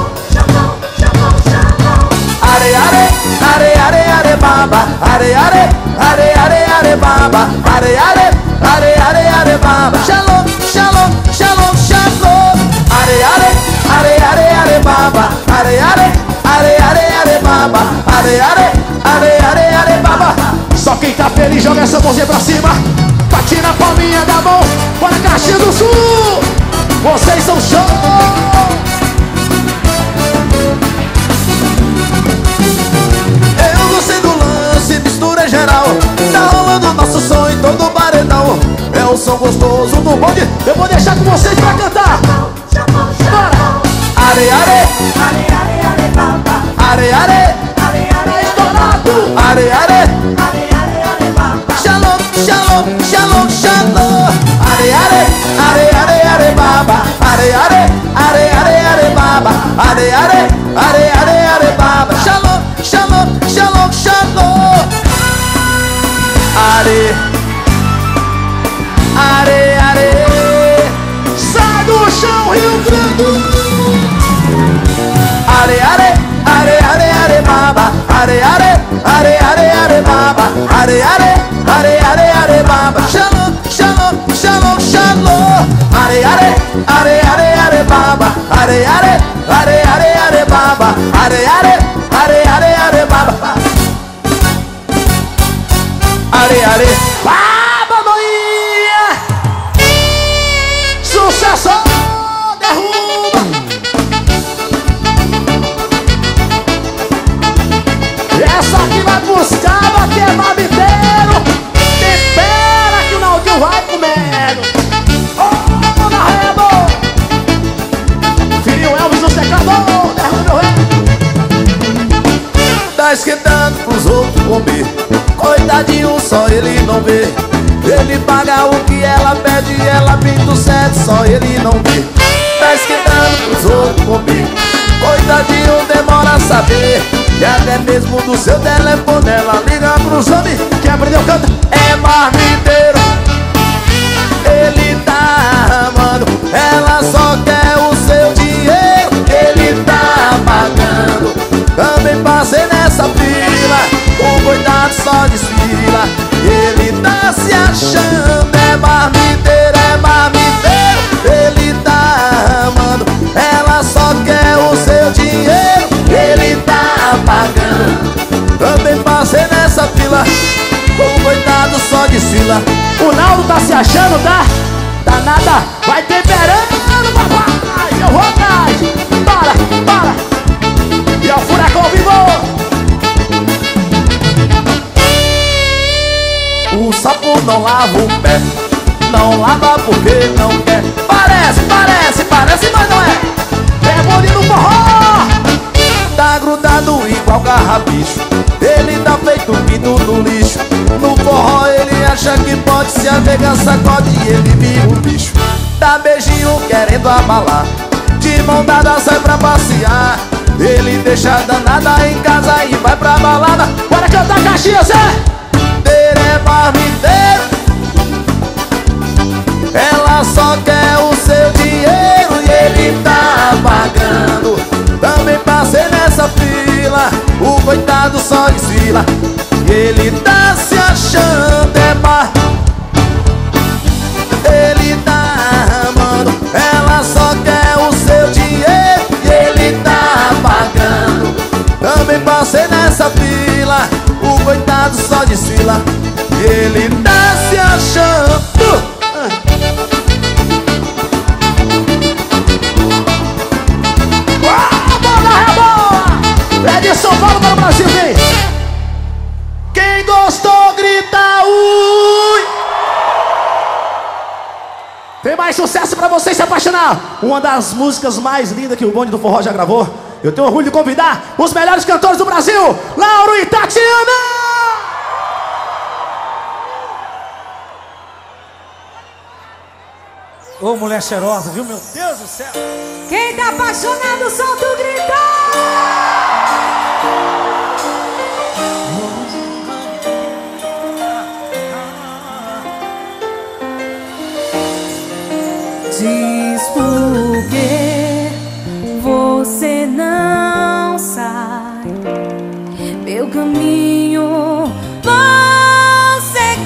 are, are, are, are, are, baba. Are, are, are, are, are, baba. Are, are, are, are, are, baba. Shalom, shalom, shalom, shalom. Are, are, are, are, are, baba. Are, are, are, are, are, baba. Are, are, are, are, are, baba. Só quem tá feliz joga essa mãozinha pra cima. Bate na palminha da mão. Bora, Caxias do Sul. Vocês são show. Eu gostei do lance, mistura geral. Tá rolando nosso som em todo o paredão. É o som gostoso do bonde. Eu vou deixar com vocês pra cantar. Bora. Are, are, are, are, Estourado. are, are. Shalom, shalom, shalom, shalom. Are, are, are, are, are, baba. Are, are, are, are, are, baba. Are, are. are are are are are baba, are are are are are baba, are are are are baba. Shalom, shalom, shalom, shalom. Are are baba, are are baba, are baba. Are baba Moinha. Sucesso, derruba. Essa aqui vai buscar, vai queimar inteiro. Tempera que o Naldinho vai comendo. Oh, na rebo. Filho Elvis, o secador, derruba o rei. Tá esquentando pros outros comer. Coitadinho, só ele não vê. Ele paga o que ela pede, ela pinta o set, só ele não vê. Tá esquentando pros outros comer. Coitadinho, demora a saber. E até mesmo do seu telefone ela liga pros homens. Quem aprendeu canta é marmiteiro. Ele tá amando, ela só quer o seu dinheiro. Ele tá pagando. Também passei nessa fila, o coitado só desfila. Ele tá se achando, é marmiteiro, é marmiteiro. Ele tá amando, ela só quer o seu dinheiro. Ele tá pagando. Também passei nessa fila, o coitado só desfila. O Naldo tá se achando, tá? Tá nada, vai temperando, papai. Eu vou atrás, para. E é o furacão vivo. O sapo não lava o pé, não lava porque não quer. Parece, mas não é. É bonito no forró. Tá grudado igual carrapicho. Ele tá feito pinto no lixo. No forró ele acha que pode se avegar, sacode e ele vira um bicho. Dá beijinho querendo abalar, de mão dada sai pra passear. Ele deixa a danada em casa e vai pra balada. Bora cantar Caxias, é? É marmiteiro. Ela só quer o seu dinheiro e ele tá pagando. Também passei nessa fila, o coitado só desfila. Ele tá se achando, é mar. Ele tá amando, ela só quer o seu dinheiro e ele tá pagando. Também passei nessa fila, o coitado só desfila. Ele tá se achando. Bola é boa! É de São Paulo para o Brasil, vem! Quem gostou, grita ui! Tem mais sucesso pra vocês se apaixonar. Uma das músicas mais lindas que o Bonde do Forró já gravou. Eu tenho orgulho de convidar os melhores cantores do Brasil, Lauro e Tatiana! Ô, mulher cheirosa, viu? Meu Deus do céu! Quem tá apaixonado, solta o grito! Diz por que você não sai, meu caminho vou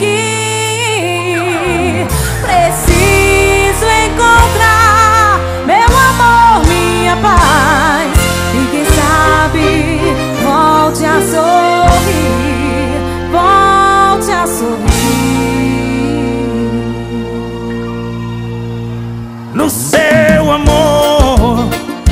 seguir. Preciso encontrar meu amor, minha paz, e quem sabe volte a sorrir, volte a sorrir. No seu amor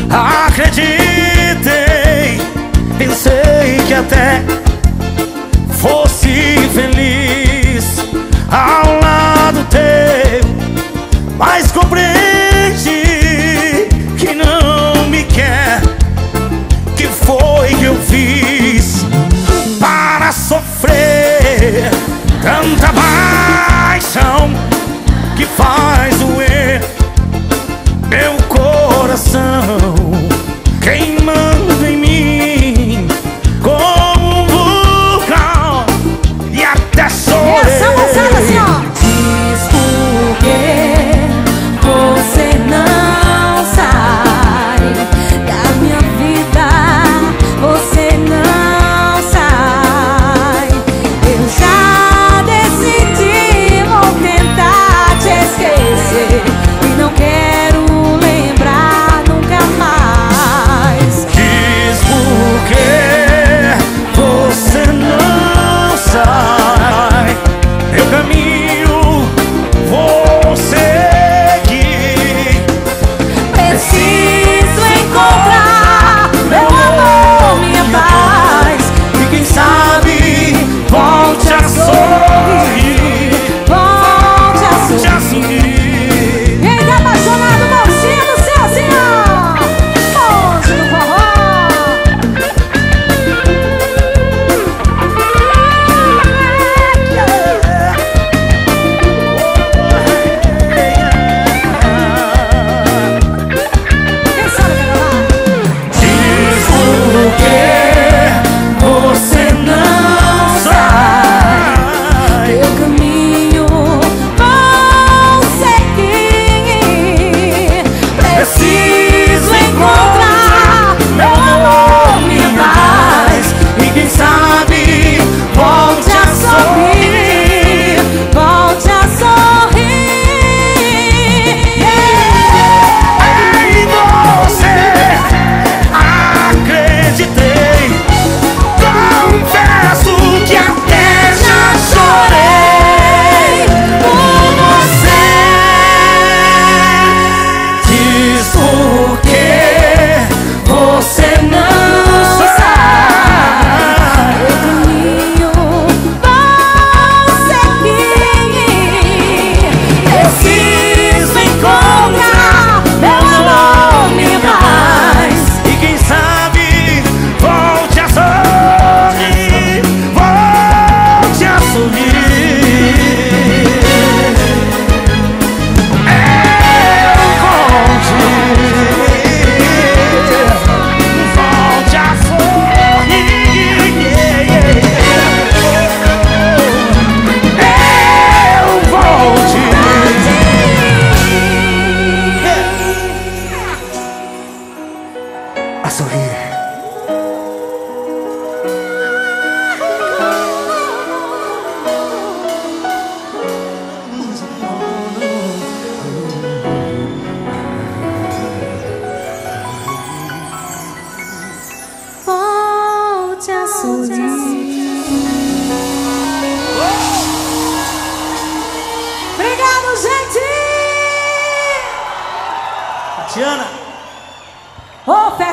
acreditei, pensei que até fosse feliz ao lado teu, mas compreendi que não me quer. Que foi que eu fiz para sofrer tanta paixão que faz doer meu coração, queimando em mim como um vulcão e até chorei. Essa moçada assim, ó. Diz por que você não sai da minha vida.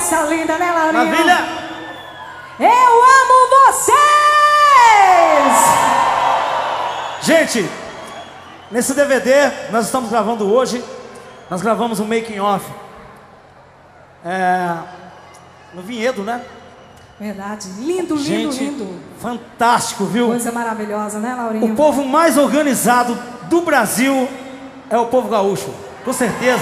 coisa linda, né, Laurinha? Maravilha! Eu amo vocês! Gente, nesse DVD, nós estamos gravando hoje. Nós gravamos um making off. No Vinhedo, né? Verdade, lindo, lindo, Gente, lindo. fantástico, viu? Coisa maravilhosa, né, Laurinha? O povo mais organizado do Brasil é o povo gaúcho, com certeza.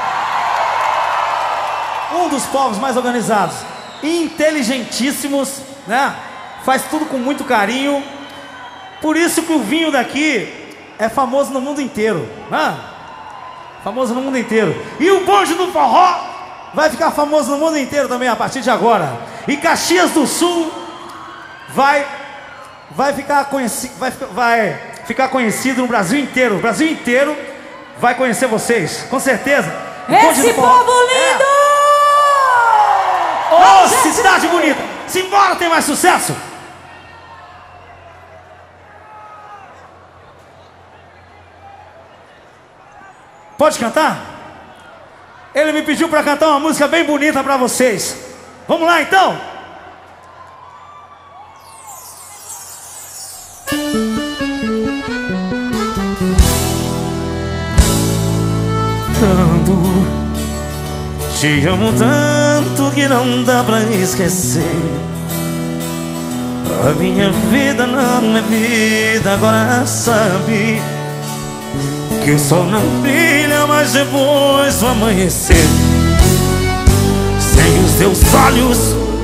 Um dos povos mais organizados, inteligentíssimos, né? Faz tudo com muito carinho. Por isso que o vinho daqui é famoso no mundo inteiro, né? Famoso no mundo inteiro. E o bonde do forró vai ficar famoso no mundo inteiro também a partir de agora. E Caxias do Sul vai ficar conhecido no Brasil inteiro. O Brasil inteiro vai conhecer vocês, com certeza. Esse povo lindo! Ô, cidade bonita! Simbora, tem mais sucesso! Pode cantar? Ele me pediu pra cantar uma música bem bonita pra vocês. Vamos lá, então? Tanto, te amo tanto que não dá pra esquecer. A minha vida não é vida, agora sabe que o sol não brilha mais depois do amanhecer. Sem os teus olhos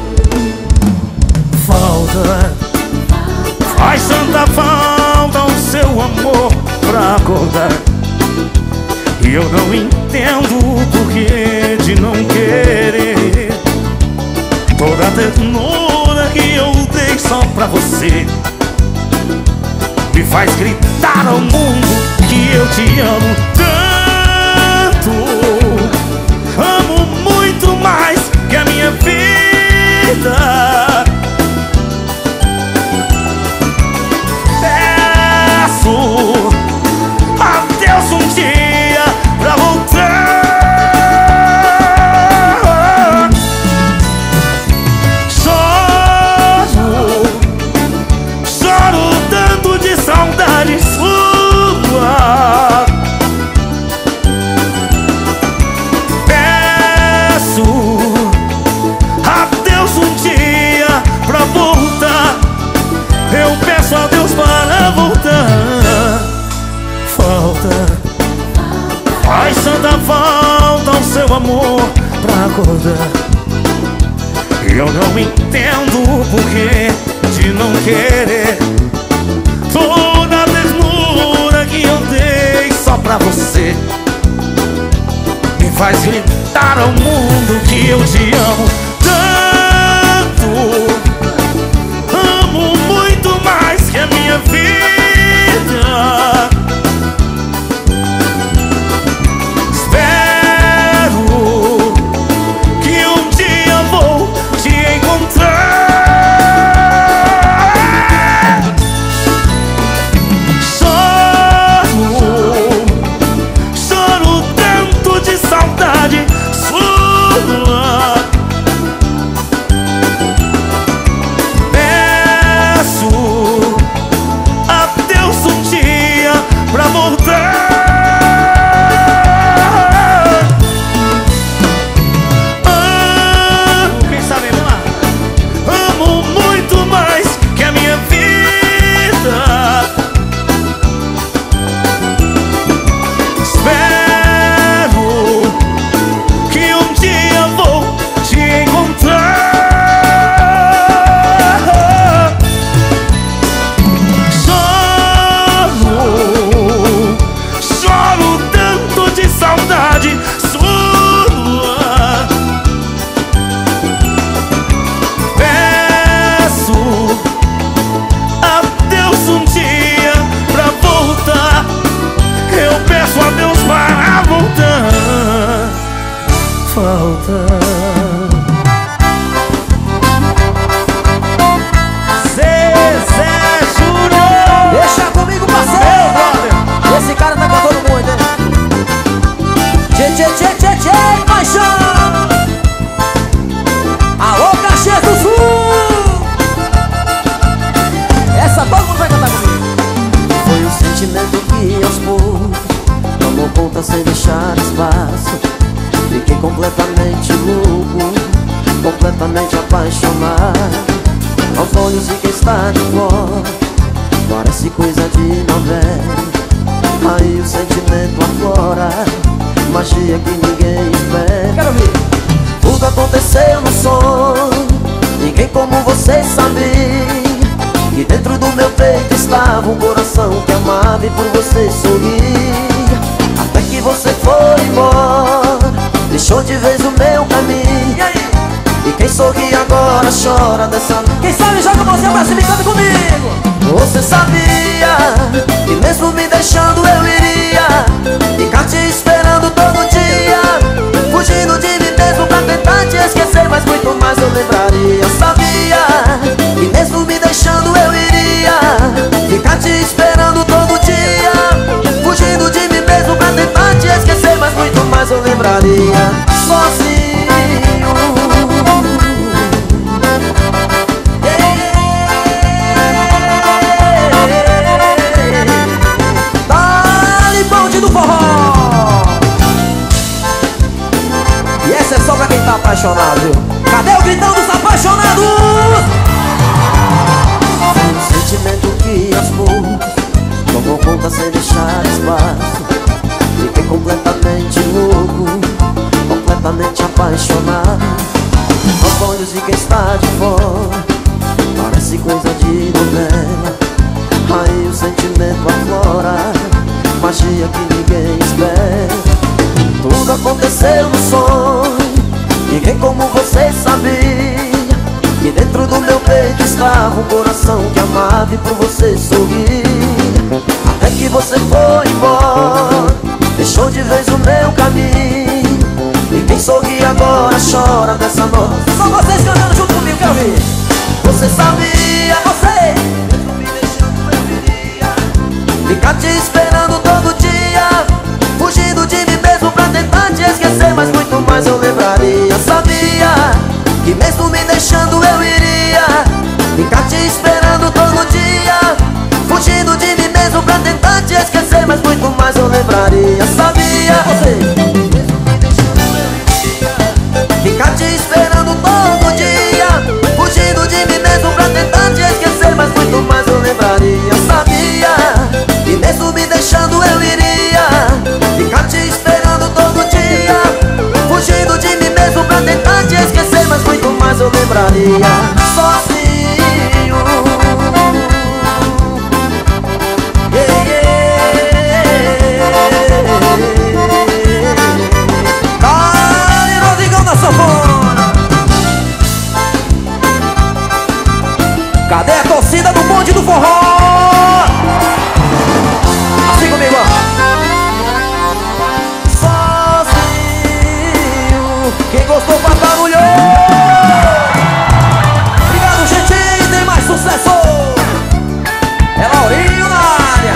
falta, faz tanta falta o seu amor pra acordar. E eu não entendo o porquê de não querer toda a ternura que eu dei só pra você. Me faz gritar ao mundo que eu te amo tanto. Amo muito mais que a minha vida. Peço a Deus um dia pra voltar. Choro tanto de saudade sua. Peço a Deus um dia pra voltar. Eu peço a Deus para voltar. Faz tanta falta o seu amor pra acordar. E eu não entendo o porquê de não querer toda a ternura que eu dei só pra você. Me faz gritar ao mundo que eu te amo tanto. Amo muito mais que a minha vida. Espero que um dia vou te encontrar. Choro tanto de saudade sua. conta sem deixar espaço. Fiquei completamente louco, completamente apaixonado. Aos olhos de quem está de fora, parece coisa de novela. Aí o sentimento aflora, magia que ninguém espera. Quero ouvir. Tudo aconteceu no sonho, ninguém como você sabia que dentro do meu peito estava um coração que amava e por você sorria. Até que você foi embora, deixou de vez o meu caminho. E aí? E quem sorri agora chora dessa noite. Quem sabe joga a mãozinha pra cima e canta comigo. Você sabia que mesmo me deixando eu iria ficar te esperando todo dia, fugindo de mim mesmo pra tentar te esquecer, mas muito mais eu lembraria. Sabia que mesmo me deixando eu iria ficar te esperando todo dia, fugindo de mim mesmo pra tentar te esquecer, mas muito mais eu lembraria. Sozinho. Do forró. E essa é só pra quem tá apaixonado, viu? Cadê o gritão dos apaixonados? Foi um sentimento que aos poucos tomou conta sem deixar espaço. Fiquei completamente louco, completamente apaixonado. Aos olhos de quem está de fora, parece coisa de novela. Aí o sentimento aflora, magia que ninguém espera. Tudo aconteceu no sonho, ninguém como você sabia que dentro do meu peito estava um coração que amava e por você sorria. Até que você foi embora, deixou de vez o meu caminho. E quem sorri agora chora dessa noite. Só vocês cantando junto comigo, quero ouvir. Você sabia, Você mesmo me deixando eu iria ficar te esperando todo dia, fugindo de mim mesmo pra tentar te esquecer, mas muito mais eu lembraria. Sabia que mesmo me deixando eu iria ficar te esperando todo dia, fugindo de mim mesmo pra tentar te esquecer, mas muito mais eu lembraria. Sabia, você mesmo me deixando eu iria ficar te esperando todo dia, fugindo de mim mesmo pra tentar te esquecer, mas muito mais eu lembraria. Sabia que mesmo me deixando eu iria ficar te esperando todo dia, fugindo de mim mesmo pra tentar te esquecer, mas muito mais eu lembraria. Sozinho. Dale, Rodrigão da sanfona. Cadê a torcida do bonde do forró? Assim comigo, ó. Sozinho. Quem gostou faz barulho. Obrigado, gente. Tem mais sucesso. É Laurinho na área.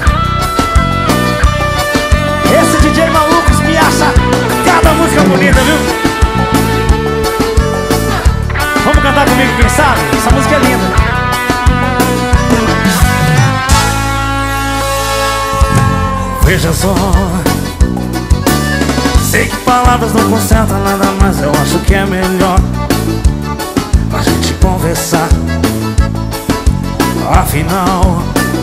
Esse DJ Malucos me acha cada música bonita, viu? Vamos cantar comigo, quem sabe? Essa música é linda. Veja só, sei que palavras não consertam nada, mas eu acho que é melhor a gente conversar. Afinal,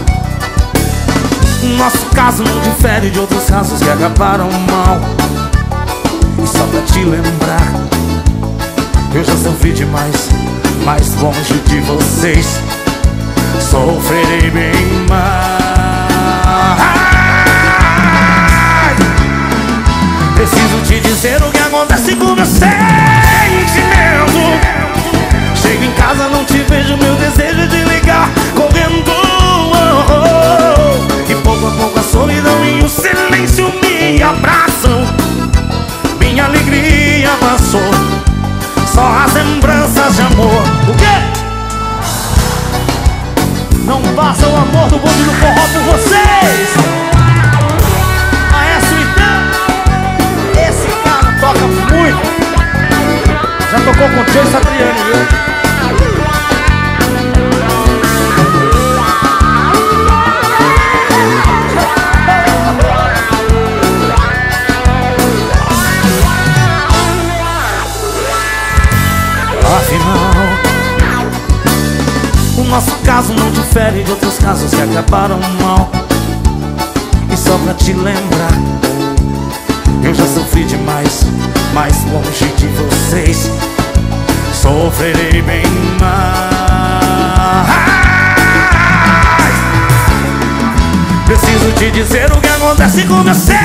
nosso caso não difere de outros casos que acabaram mal. E só pra te lembrar, eu já sofri demais, mais longe de vocês sofrerei bem mais. Preciso te dizer o que acontece com meu sentimento. Chego em casa, não te vejo, meu desejo de ligar correndo. E pouco a pouco a solidão e o silêncio me abraçam. Minha alegria passou, só as lembranças de amor. O quê? Não passa o amor do bonde do forró por vocês. Maestro Itã, esse cara toca muito. Já tocou com o Tio Satriani, viu? caso não difere de outros casos que acabaram mal. E só pra te lembrar, eu já sofri demais, mas longe de vocês sofrerei bem mais. Preciso te dizer o que acontece com meu sentimento.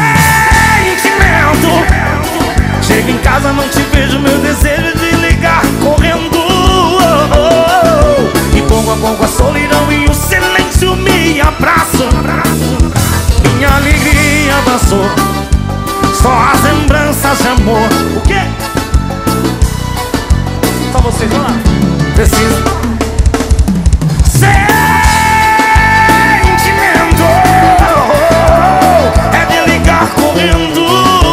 Chego em casa, não te vejo, meu desejo de ligar correndo. E pouco a pouco a solidão e o silêncio me abraçam. Minha alegria passou, só as lembranças de amor. O quê? Só vocês, vamos lá. Preciso sentimento é de ligar correndo.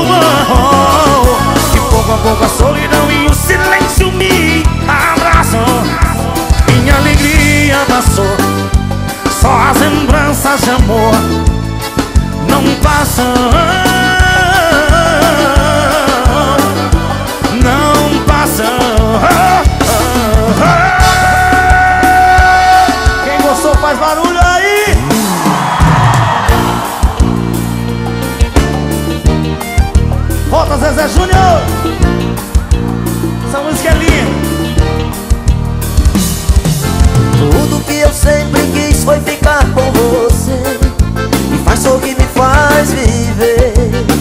E pouco a pouco a solidão e o silêncio me abraçam. Minha alegria passou, só as lembranças de amor não passam. Não passam. Quem gostou faz barulho aí. Volta Zezé Júnior. Essa música é linda. Tudo que eu sempre quis foi ficar com você. Me faz sorrir, me faz viver.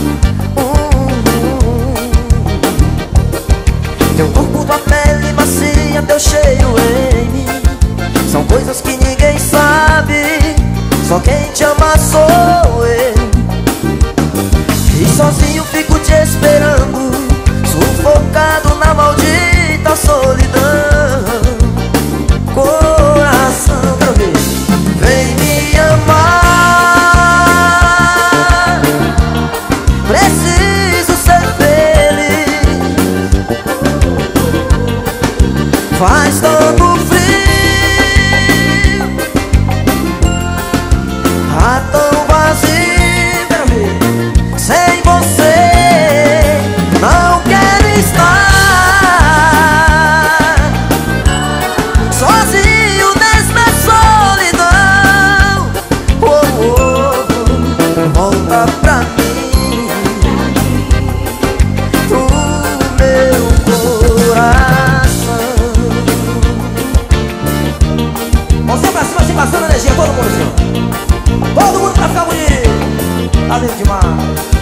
Teu corpo, tua pele macia, teu cheiro em mim são coisas que ninguém sabe, só quem te ama sou eu. E sozinho fico te esperando, sufocado na maldita solidão. Coração, quero ver. Vem me amar, preciso ser feliz. Faz tanto frio, tá tão vazio, quero ver. Sem você não quero estar sozinho nessa solidão. Oh, oh, volta pra mim, pro meu coração. Você pra cima, se passando energia, todo mundo assim, ó. Todo mundo pra ficar bonito. Tá dentro de mar.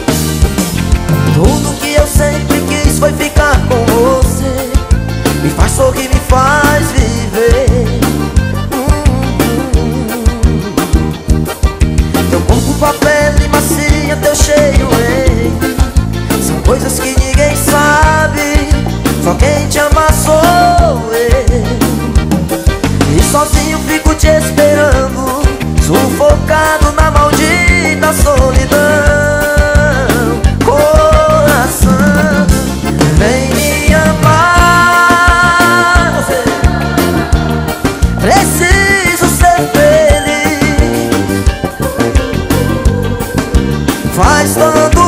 Tudo que eu sempre quis foi ficar com você. Me faz sorrir, me faz viver. Teu corpo, tua pele macia, teu cheiro em mim são coisas que ninguém sabe, só quem te ama sou eu. E sozinho fico te esperando, sufocado na maldita solidão. Coração, vem me amar, preciso ser feliz. Faz tanto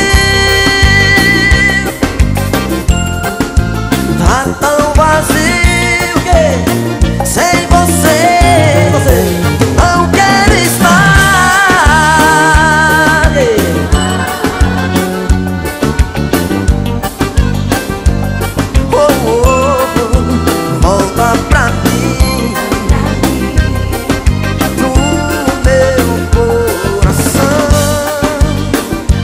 frio, tá tão vazio que sem você não quero estar. Oh, oh, volta pra mim, pro meu coração.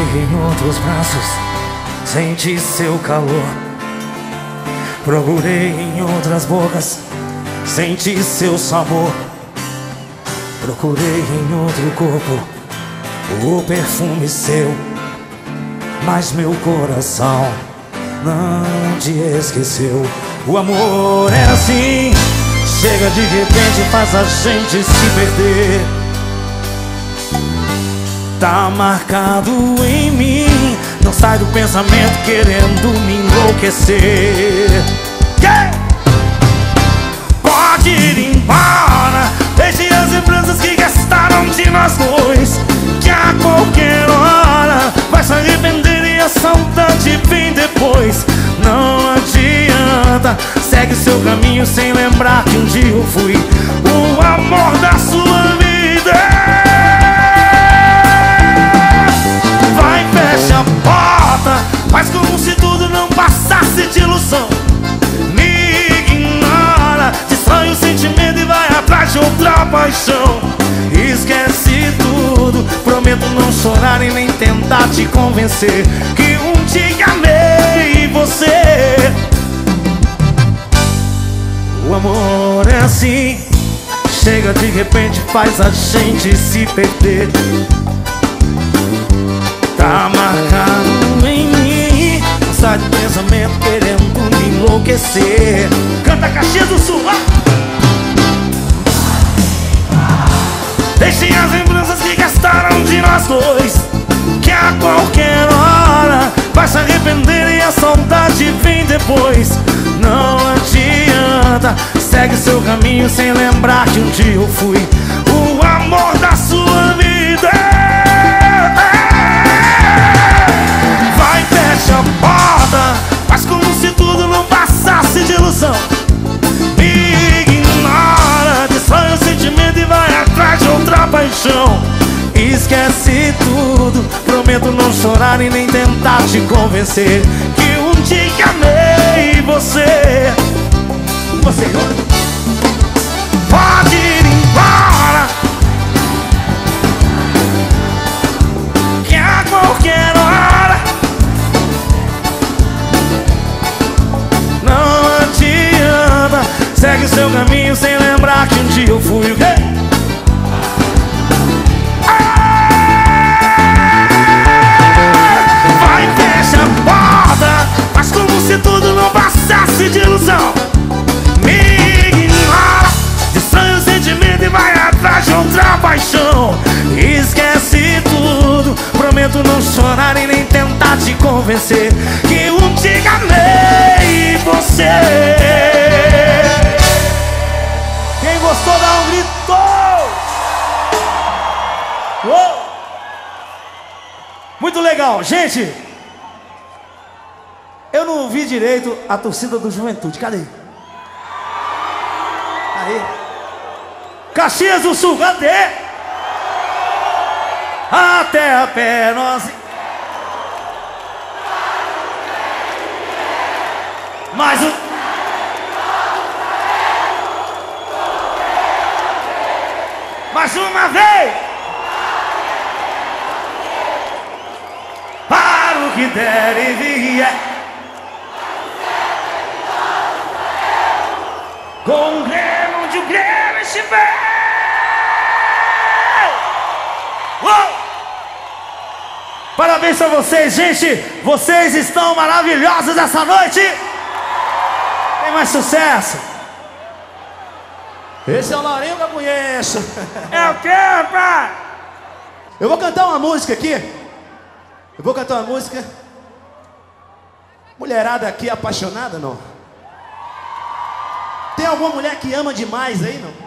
em outros braços, senti seu calor. Procurei em outras bocas, senti seu sabor. Procurei em outro corpo o perfume seu, mas meu coração não te esqueceu. O amor é assim, chega de repente, faz a gente se perder. Tá marcado em mim, não sai do pensamento querendo me enlouquecer. Pode ir embora, deixe as lembranças que gastaram de nós dois, que a qualquer hora vai se arrepender e a saudade vem depois. Não adianta, segue seu caminho sem lembrar que um dia eu fui o amor da sua vida. Vai, fecha a porta, faz como se tudo não passasse de ilusão. Me ignora, destrói o sentimento e vai atrás de outra paixão. Esquece tudo, prometo não chorar e nem tentar te convencer que um dia amei você. O amor é assim, chega de repente, faz a gente se perder. Tá marcado em mim, não sai do pensamento querendo me enlouquecer. Canta Caxias do Sul, deixem as lembranças que gastaram de nós dois, que a qualquer hora vai se arrepender e a saudade vem depois. Não adianta, segue seu caminho sem lembrar que um dia eu fui o amor da sua vida. Vai, fecha a porta, faz como se tudo não passasse de ilusão. Me ignora, destrói o sentimento e vai atrás de outra paixão. Esquece tudo, prometo não chorar e nem tentar te convencer que um dia amei você. Você pode ir embora, que a qualquer hora não adianta, segue o seu caminho sem lembrar que um dia eu fui o quê? Vai, fecha a porta, faz como se tudo não passasse de ilusão. Me ignora, destrói o sentimento e vai atrás de outra paixão. Esquece tudo, prometo não chorar e nem tentar te convencer que um dia amei você. Quem gostou dá um grito. Uou! Muito legal, gente. Eu não ouvi direito a torcida do Juventude, cadê? Aí. Caxias do Sul, cadê? Até a pé nós. Mais um. Mais uma vez. Para o que der e vier, com o Grêmio onde o Grêmio estiver. Parabéns pra vocês, gente. Vocês estão maravilhosos essa noite. Tem mais sucesso. Esse é o Laurinho que eu conheço. É o quê, rapaz? Eu vou cantar uma música aqui. Eu vou cantar uma música. Mulherada aqui apaixonada, não? Tem alguma mulher que ama demais aí, não?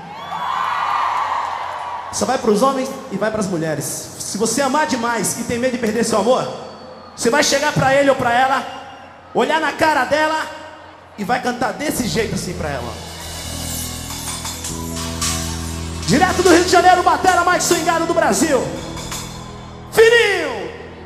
Só vai para os homens e vai para as mulheres. Se você amar demais e tem medo de perder seu amor, você vai chegar para ele ou para ela, olhar na cara dela e vai cantar desse jeito assim para ela. Direto do Rio de Janeiro, batera mais swingado do Brasil. Fininho!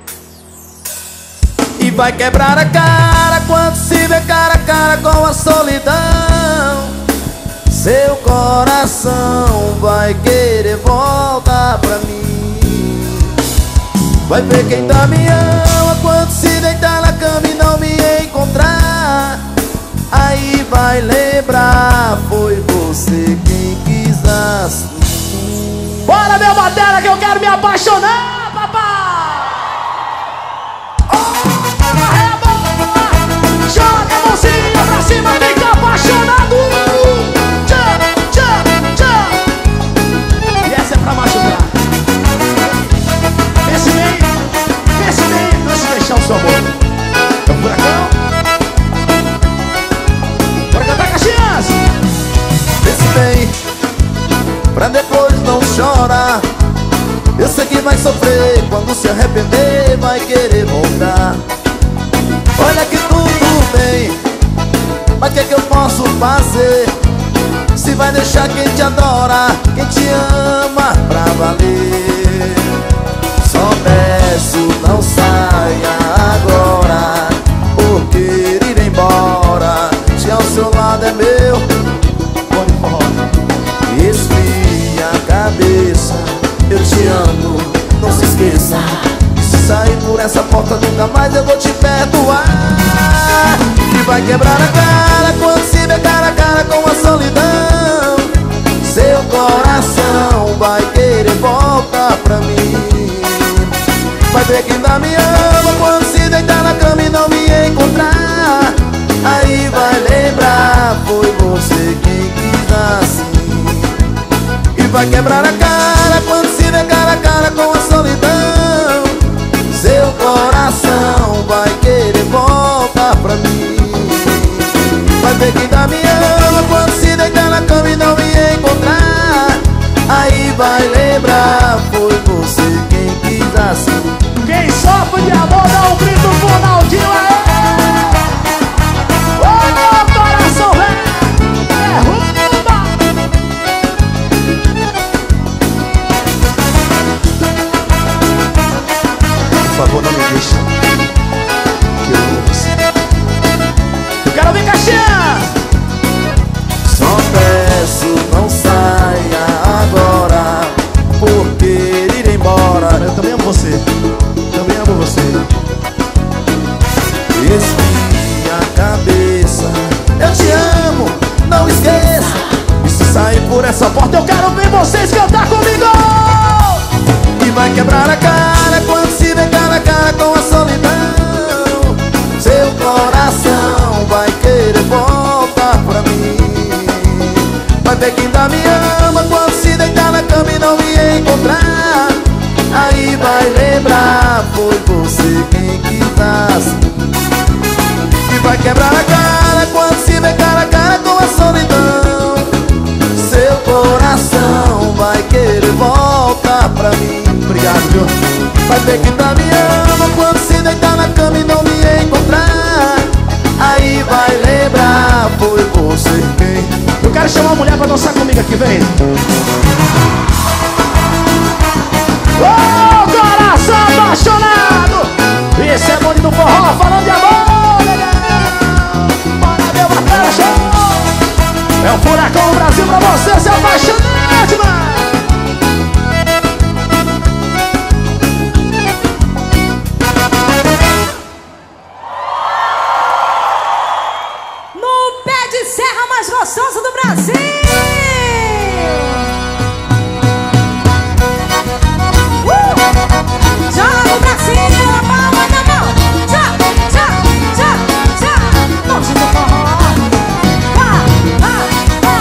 E vai quebrar a cara quando se vê cara a cara com a solidão. Seu coração vai querer voltar pra mim. Vai ver quem tá me ama quando se deitar na cama e não me encontrar. Aí vai lembrar, foi você quem quis assim. Bora, meu batera, que eu quero me apaixonar, papai! É boa! Joga a mãozinha pra cima, fica apaixonado! Tchau, tchau, tchau! E essa é pra machucar. Pense bem, não se deixar o seu amor. É um furacão. Bora cantar, Caxias! Pense bem, pra depois não chorar. Eu sei que vai sofrer, quando se arrepender vai querer voltar. Olha que tudo bem, mas o que é que eu posso fazer? Se vai deixar quem te adora, quem te ama pra valer. Só peço, não saia agora, por querer ir embora. Se ao seu lado é meu, põe fora. Esfria a cabeça, eu te amo, não se esqueça. Se sair por essa porta nunca mais eu vou te perdoar. E vai quebrar a cara quando se ver cara a cara com a solidão. Seu coração vai querer voltar pra mim. Vai ver que ainda me ama quando se deitar na cama e não me encontrar. Aí vai lembrar, foi você quem quis assim. E vai quebrar a cara quando se ver cara a cara com a solidão. Seu coração vai querer voltar pra mim. Vai ver que ainda me ama quando se deitar na cama e não me encontrar. Aí vai lembrar, foi você quem quis assim. Quem sofre de amor dá um grito pro Ronaldinho, ô meu coração, velho, derruba! Por favor, não me deixe, que eu amo você. Eu quero ouvir Caxias! Só peço, não saia agora, por querer ir embora. Eu também amo você, também amo você. Esfria a cabeça, eu te amo, não esqueça. E se sair por essa porta eu quero ver vocês cantar comigo! E vai quebrar a cara quando se ver cara a cara com a solidão. Seu coração vai querer voltar pra mim. Vai ver que ainda me ama quando se deitar na cama e não me encontrar. Aí vai lembrar, foi você quem quis assim. E vai quebrar a cara quando se ver cara a cara com a solidão. Seu coração vai querer voltar pra mim. Obrigado, viu? Vai ver que ainda me ama quando se deitar na cama e não me encontrar. Aí vai lembrar, foi você quem. Eu quero chamar uma mulher pra dançar comigo aqui, vem! Ô coração apaixonado! Isso é bonde do forró, falando de amor, legal! Bora ver uma tela show! É um furacão no Brasil pra você se apaixonar demais! No pé de serra mais gostoso do Brasil. Joga pra cima, palma na mão. Tchá, tchá, tchá, tchá. Longe do forró. Vá, vá, vá.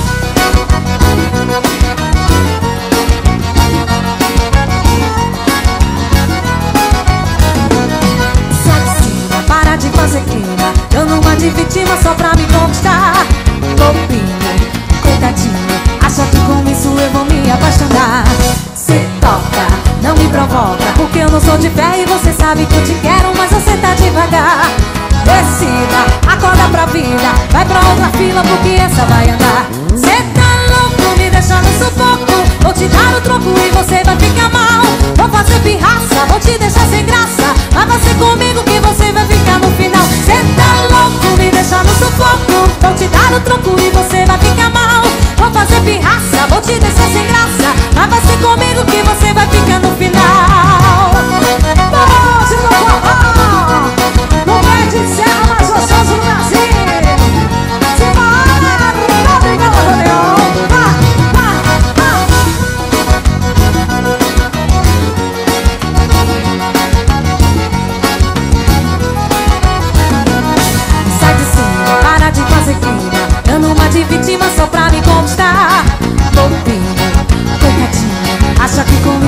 Sai de cima, para de fazer clima. Eu não vou de vítima só pra me conquistar. Copinho, coitadinho, acha que com isso eu vou me apaixonar. Cê toca, não me provoca, porque eu não sou de ferro e você sabe que eu te quero, mas você tá devagar. Decida, acorda pra vida, vai pra outra fila porque essa vai andar. Cê tá louco, me deixa no sufoco, vou te dar o troco e você vai ficar mal. Vou fazer pirraça, vou te deixar sem graça, mas vai ser comigo que você vai ficar no final. Cê tá louco, me deixa no sufoco, vou te dar o troco e você vai ficar mal. Vou fazer pirraça, vou te deixar sem graça, mas vai ser comigo que você vai ficar no final.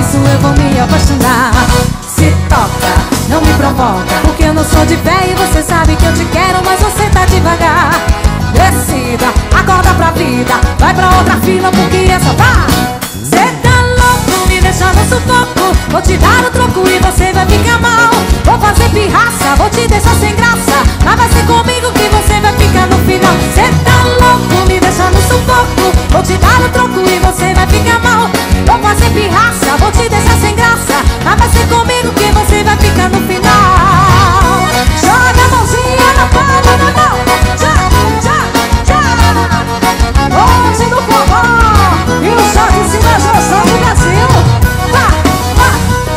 isso eu vou me apaixonar. Se toca, não me provoca, porque eu não sou de pé e você sabe que eu te quero, mas você tá devagar. Decida, acorda pra vida, vai pra outra fila porque essa tá. Cê tá louco, me deixa no sufoco. Vou te dar o troco e você vai ficar mal. Vou fazer pirraça, vou te deixar sem graça, mas vai ser comigo que você vai ficar no final. Cê tá louco, me deixa no sufoco. Vou te dar o troco e você vai ficar mal. Vou fazer pirraça, vou te deixar sem graça, mas vai ser comigo que você vai ficar no final. Joga a mãozinha na palma da mão. Tchá, tchá, tchá. Hoje no forró e o choque em cima da Joção do Brasil. Vá, vá.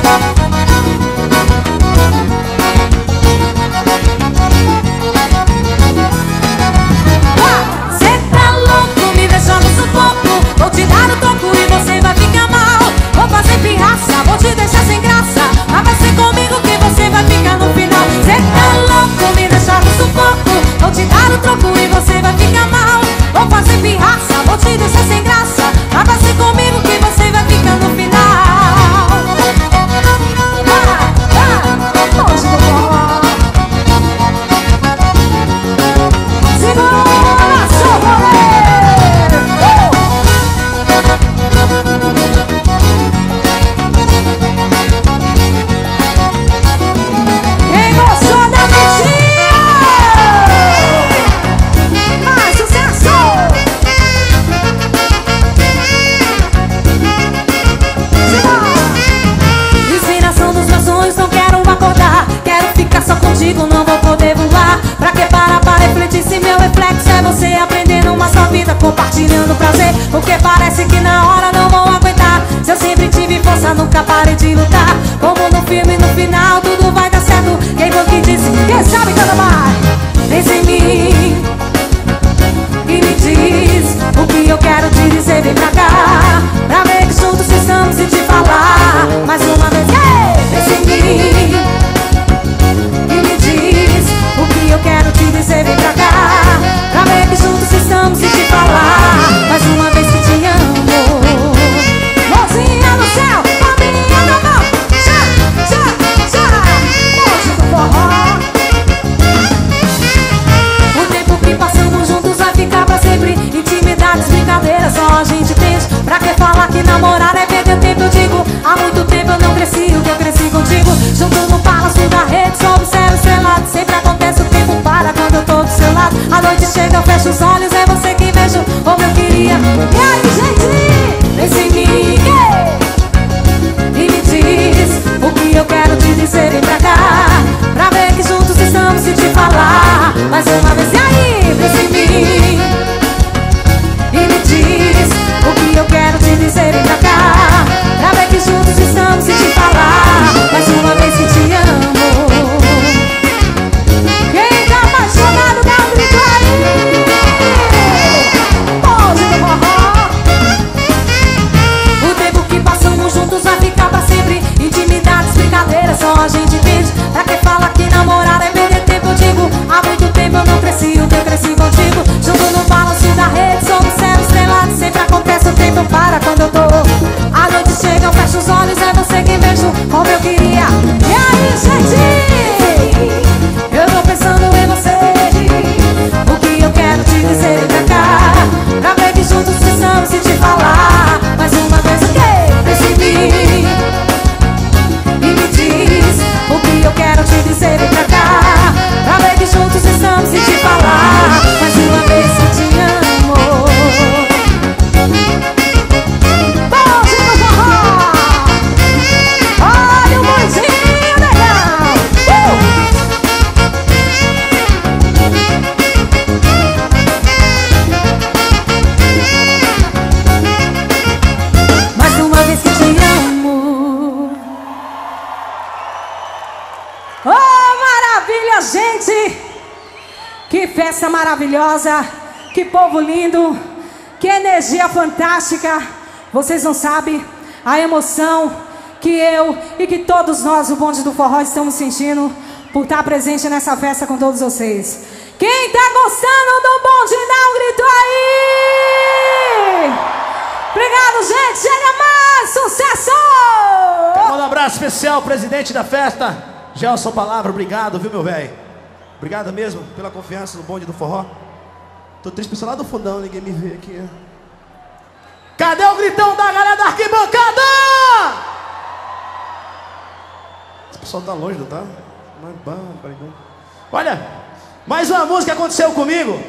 Cê tá louco, me deixa no sufoco. Vou te dar o troco e você vai ficar mal. Vou fazer pirraça, vou te deixar sem graça, mas vai ser comigo que você vai ficar no final. Cê tá louco, me deixa no sufoco. Vou te dar o troco e você vai ficar mal. Vou fazer pirraça, vou te deixar sem graça, mas vai ser comigo que você vai ficar no final. Hoje no forró. Segura seu rolê. Quem gostou da mentira? Mais sucesso! Inspiração dos meus sonhos, não quero acordar. Quero ficar só contigo, não vou poder voar. Pra que parar pra refletir se meu reflexo é você aprendendo uma só vida, compartilhando prazer. Porque parece que na hora não vou aguentar. Se eu sempre tive força, nunca parei de lutar. Como no filme, no final tudo vai dar certo. Quem foi que disse? Quem sabe canta mais? Pensa em mim e me diz o que eu quero te dizer. Vem pra cá, pra ver que juntos estamos e te falar mais uma vez. Pensa em mim e me diz o que eu quero te dizer. Vem pra cá, pra ver que juntos estamos e te falar mais uma vez que te amo. Mãozinha no céu, palminha na mão. Tchá, tchá, tchá. Hoje no forró. O tempo que passamos juntos vai ficar pra sempre. Intimidades, brincadeiras, só a gente tem. Pra que falar que namorar é perder tempo? Eu digo, há muito tempo eu não cresci o que eu cresci contigo. Junto no palácio da rede, sob o céu estrelado. Sempre acontece, o tempo para quando eu tô do seu lado. A noite chega, eu fecho os olhos, é você que vejo como eu queria. E aí, gente, pensa em mim e me diz o que eu quero te dizer. Vem pra cá, pra ver que juntos estamos e te falar mais uma vez. E aí, pensa em mim e me diz o que eu quero te dizer. Vem pra cá, pra ver que juntos estamos e te falar mais uma vez que te amo. Quem tá apaixonado dá um grito aí. Hoje no forró. O tempo que passamos juntos vai ficar pra sempre. Intimidades, brincadeiras, só a gente entende. Pra que fala que namorar é perder tempo? Eu digo, há muito tempo eu não cresci o que eu cresci contigo. Junto no balanço da rede, sou no céu estrelado. Sempre acontece, o tempo para quando eu tô. A noite chega, eu fecho os olhos, é você quem vejo como eu queria. E aí, gente, eu tô pensando em você. O que eu quero te dizer, vem pra cá, pra ver que juntos estamos e te falar mais uma vez. O quê? Pensa em mim e me diz o que eu quero te dizer. Vem pra cá, pra ver que juntos estamos e te falar mais uma vez que te amo. Hoje no forró. Olha o mundinho legal. Mais uma vez que te amo. Oh, maravilha, gente! Que festa maravilhosa! Que povo lindo! Que energia fantástica! Vocês não sabem a emoção que eu e que todos nós, o bonde do forró, estamos sentindo por estar presente nessa festa com todos vocês. Quem tá gostando do bonde, dá um grito aí! Obrigado, gente! Chega mais! Sucesso! Quero mandar um abraço especial ao presidente da festa, Gelson Palavra. Obrigado, viu, meu velho? Obrigado mesmo pela confiança no bonde do forró. Tô triste, pessoal lá do fundão, ninguém me vê aqui. Cadê o gritão da galera da arquibancada? Esse pessoal tá longe, não tá? Olha, mais uma música aconteceu comigo.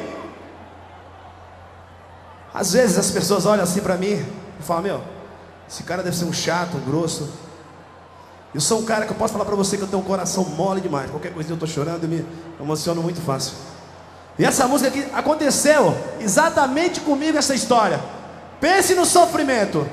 Às vezes as pessoas olham assim pra mim e falam: meu, esse cara deve ser um chato, um grosso. Eu sou um cara que eu posso falar pra você que eu tenho um coração mole demais. Qualquer coisinha eu tô chorando e me emociono muito fácil. E essa música aqui aconteceu exatamente comigo, essa história. Pense no sofrimento.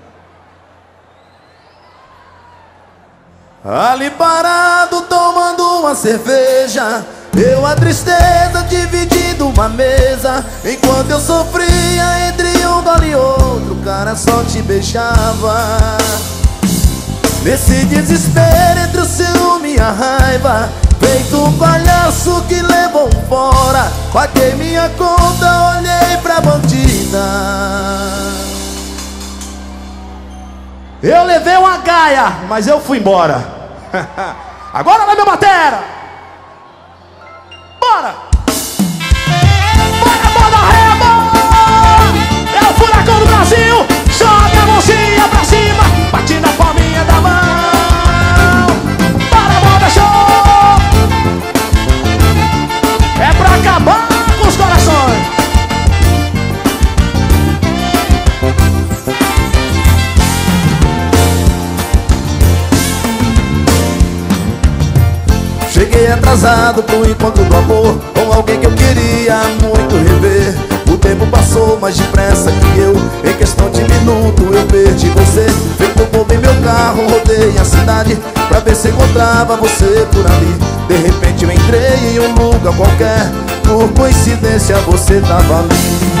Ali parado tomando uma cerveja, eu a tristeza dividindo uma mesa. Enquanto eu sofria entre um gole e outro, o cara só te beijava. Nesse desespero entre o ciúme e a raiva, feito um palhaço que levou um fora, paguei minha conta, olhei pra bandida. Eu levei uma gaia, mas eu fui embora. Agora vai minha batera. Bora! Bora, bora, reba! É o furacão do Brasil. Joga a mãozinha pra cima, bate na palminha da mão. Bora, bora, show! É pra acabar com os corações. Cheguei atrasado pro encontro do amor, com alguém que eu queria muito rever. O tempo passou mais depressa que eu, em questão de minuto eu perdi você. Feito bobo em meu carro, rodei a cidade pra ver se encontrava você por ali. De repente eu entrei em um lugar qualquer, por coincidência você tava ali.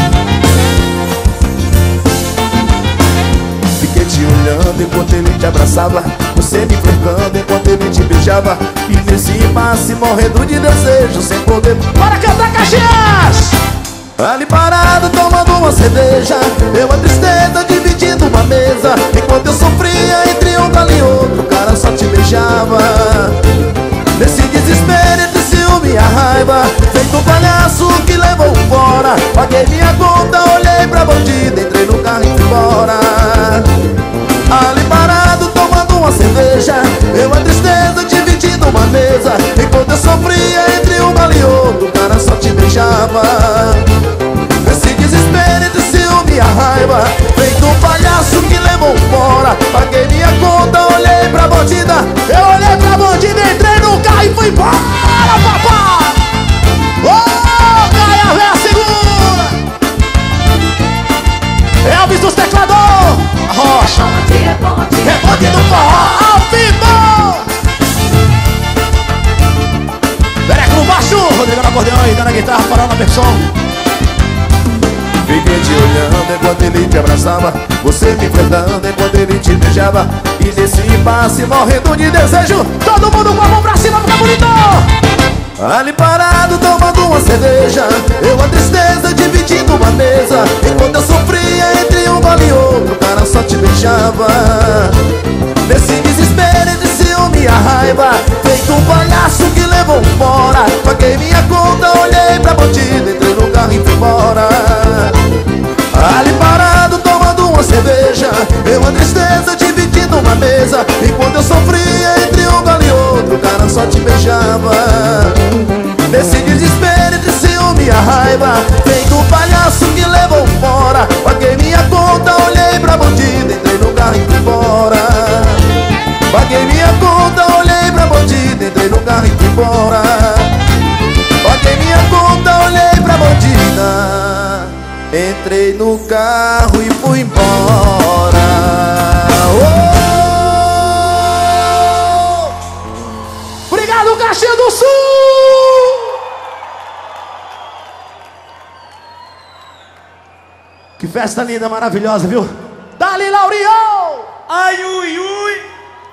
Fiquei te olhando enquanto ele te abraçava, você me flertando enquanto ele te beijava. E nesse impasse morrendo de desejo, sem poder. Bora cantar, Caxias! Ali parado tomando uma cerveja, eu a tristeza dividindo uma mesa. Enquanto eu sofria entre um gole e outro, o cara só te beijava. Nesse desespero entre ciúme e a raiva, feito um palhaço que levou fora, paguei minha conta, olhei pra bandida, entrei no carro e fui embora. Ali parado tomando uma cerveja, eu a tristeza dividindo uma mesa. Enquanto eu sofria entre um gole e outro, o cara só te beijava. Nesse desespero entre ciúme e a raiva, feito um palhaço que levou fora, paguei minha conta, olhei pra bandida. Eu olhei pra bandida, entrei no carro e fui embora, papai! Ô, Gaia, véia, segura! Elvis dos teclador, a rocha. Rebote do forró, ao vivo! Pereco no baixo, Rodrigo no acordeão e dando a guitarra, Farol na percussão. Fiquei te olhando enquanto ele te abraçava, você me flertando enquanto ele te beijava. E nesse impasse morrendo de desejo, Todo mundo com a mão pra cima, fica bonito! ali parado tomando uma cerveja, eu a tristeza dividindo uma mesa. Enquanto eu sofria entre um gole e outro, o cara só te beijava. Nesse desespero entre ciúme e a raiva, feito um palhaço que levou fora, paguei minha conta, olhei pra bandida, entrei no carro e fui embora. Ali parado tomando uma cerveja, eu a tristeza dividindo uma mesa. Enquanto eu sofria entre um gole e outro, o cara só te beijava. Nesse desespero entre ciúme e a raiva, feito um palhaço que levou fora, paguei minha conta, olhei pra bandida, entrei no carro e fui embora. Paguei minha conta, olhei pra bandida, entrei no carro e fui embora. Paguei minha conta, olhei pra bandida, entrei no carro e fui embora. Obrigado, Caxias do Sul! Que festa linda, maravilhosa, viu? Dali, Laurião! Ai, ui, ui.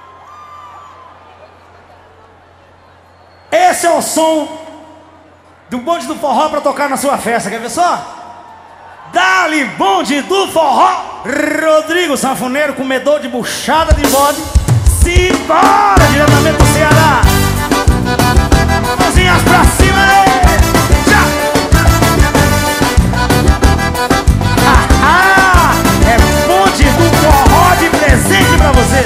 Esse é o som do bonde do forró pra tocar na sua festa, quer ver só? Dali, bonde do forró! Rodrigo Sanfoneiro, comedor de buchada de bode. Simbora, diretamente do Ceará. Mãozinhas pra cima, já. É Ponte do Forró de presente pra você.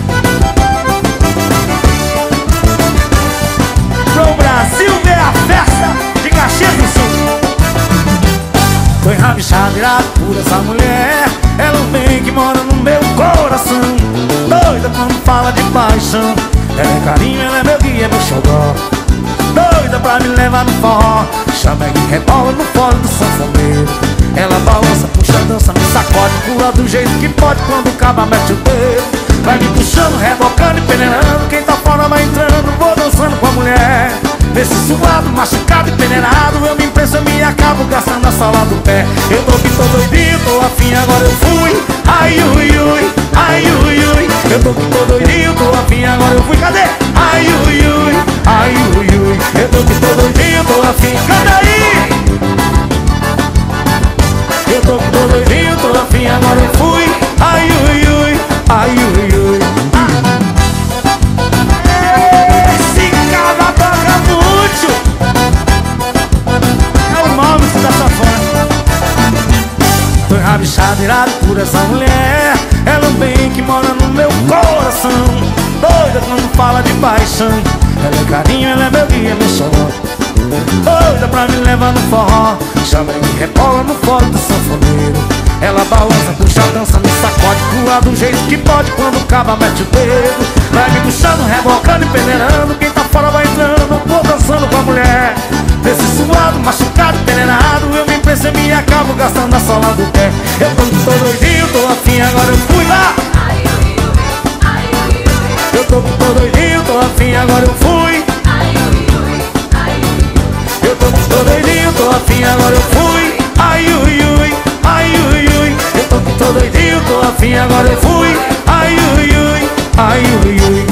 Pro Brasil ver a festa de Caxias do Sul. Tô enrabichado por essa mulher. Ela vem que mora no meu coração. Doida quando fala de paixão. Ela é carinho, ela é meu guia, meu xodó. Doida pra me levar no forró. Chama e rebola no fole do sanfoneiro. Ela balança, puxa, dança, me sacode, pula do jeito que pode. Quando acaba mete o dedo. Vai me puxando, rebocando e peneirando. Quem tá fora vai entrando, vou dançando com a mulher. Nesse suado, machucado e peneirado, eu me impressiono e acabo gastando a sola do pé. Eu tô que tô doidinho, tô afim, agora eu fui. Ai, ui, ui, ai, ui, ui. Eu tô que tô doidinho, tô afim, agora eu fui. Cadê? Ai, ui, ui, ai, ui, ui. Eu tô que tô doidinho, tô afim, cadê aí? Eu tô que tô doidinho, tô afim, agora eu fui. Ai, ui, ui, ai, ui, ui. Esse cara toca muito. É o nome da safona. Tô enrabichado, irado por essa mulher. Ela bem que mora no meu coração. Doida quando fala de paixão. Ela é carinho, ela é meu guia, meu xodó. Doida pra me levar no forró. Chama e rebola no fole do sanfoneiro. Ela balança, puxa, dança, me sacode, pula do jeito que pode. Quando acaba mete o dedo. Vai me puxando, rebocando e peneirando. Quem tá fora vai entrando, vou dançando com a mulher. Desse suado, machucado e peneirado, eu me impressiono e acabo gastando a sola do pé. Eu tô doidinho, tô afim, agora eu fui lá. Eu tô doidinho, tô afim, agora eu fui. Eu tô doidinho, tô afim, agora eu fui. Ai, ui, ui, ai, ui, ui. Eu tô doidinho, tô afim, agora eu fui. Ai, ui, ui, ai, ui, ui.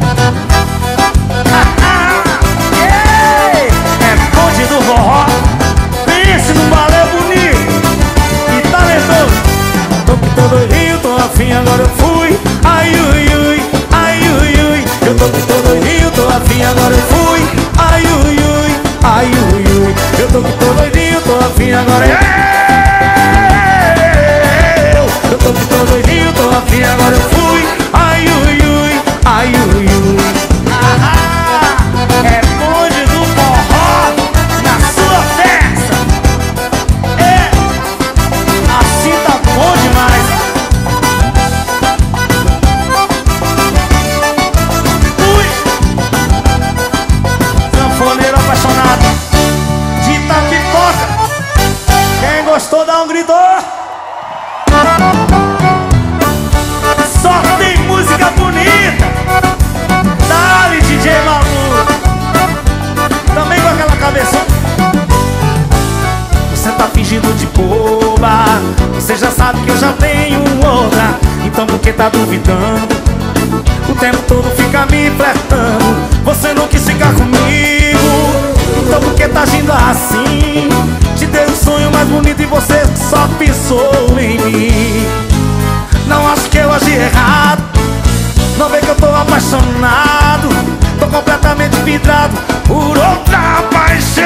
É Ponte do Forró. Pense num balé bonito e talentoso. Tô doidinho, tô afim, agora eu fui. Ai, ui, ui, ai, ui, ui. Eu tô doidinho, tô afim, agora eu fui. Ai, ui, ui, ai, ui, ui. Eu tô doidinho, tô afim, agora eu tô doidinho, tô afim, agora eu fui. Ai, ui, ui, ai, ui, ui. É Ponte do Forró na sua festa. É, assim tá bom demais. Ui, sanfoneiro apaixonado de Itapipoca. Quem gostou dá um grito. Só tem música bonita. Dale, DJ Malu. Também com aquela cabeça. Você tá fingindo de boba. Você já sabe que eu já tenho outra. Então por que tá duvidando? O tempo todo fica me flertando. Você não quis ficar comigo. Então por que tá agindo assim? Te dei um sonho mais bonito e você só pisou em mim. Não acho que eu agi errado. Não vê que eu tô apaixonado. Tô completamente vidrado por outra paixão.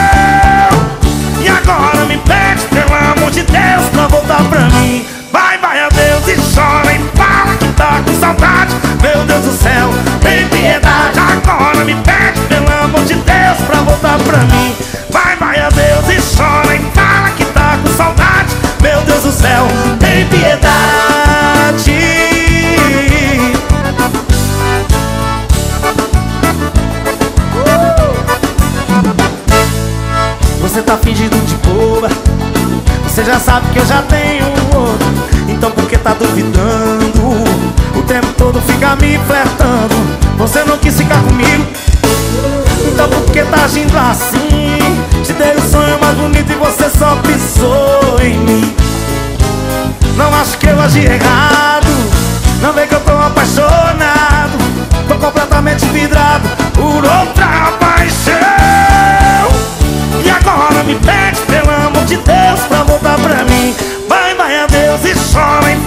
E agora me pede, pelo amor de Deus, pra voltar pra mim. Vai, vai a Deus e chora e fala que tá com saudade. Meu Deus do céu, tem piedade. Agora me pede, pelo amor de Deus, pra voltar pra mim. Vai, vai a Deus e chora e fala que tá com saudade. Meu Deus do céu, tem piedade. Você tá fingindo de boba. Você já sabe que eu já tenho outro. Então por que tá duvidando? O tempo todo fica me flertando. Você não quis ficar comigo. Então por que tá agindo assim? Te dei o sonho mais bonito e você só pisou em mim. Não acho que eu agi errado. Não vê que eu tô apaixonado. Tô completamente vidrado por outra paixão. E agora me pede, pelo amor de Deus, pra voltar pra mim. Vai, vai a Deus e chora em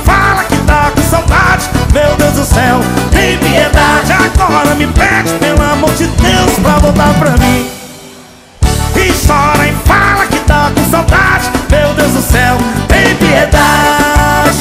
agora me pede, pelo amor de Deus, pra voltar pra mim. E chora e fala que tá com saudade. Meu Deus do céu, tem piedade.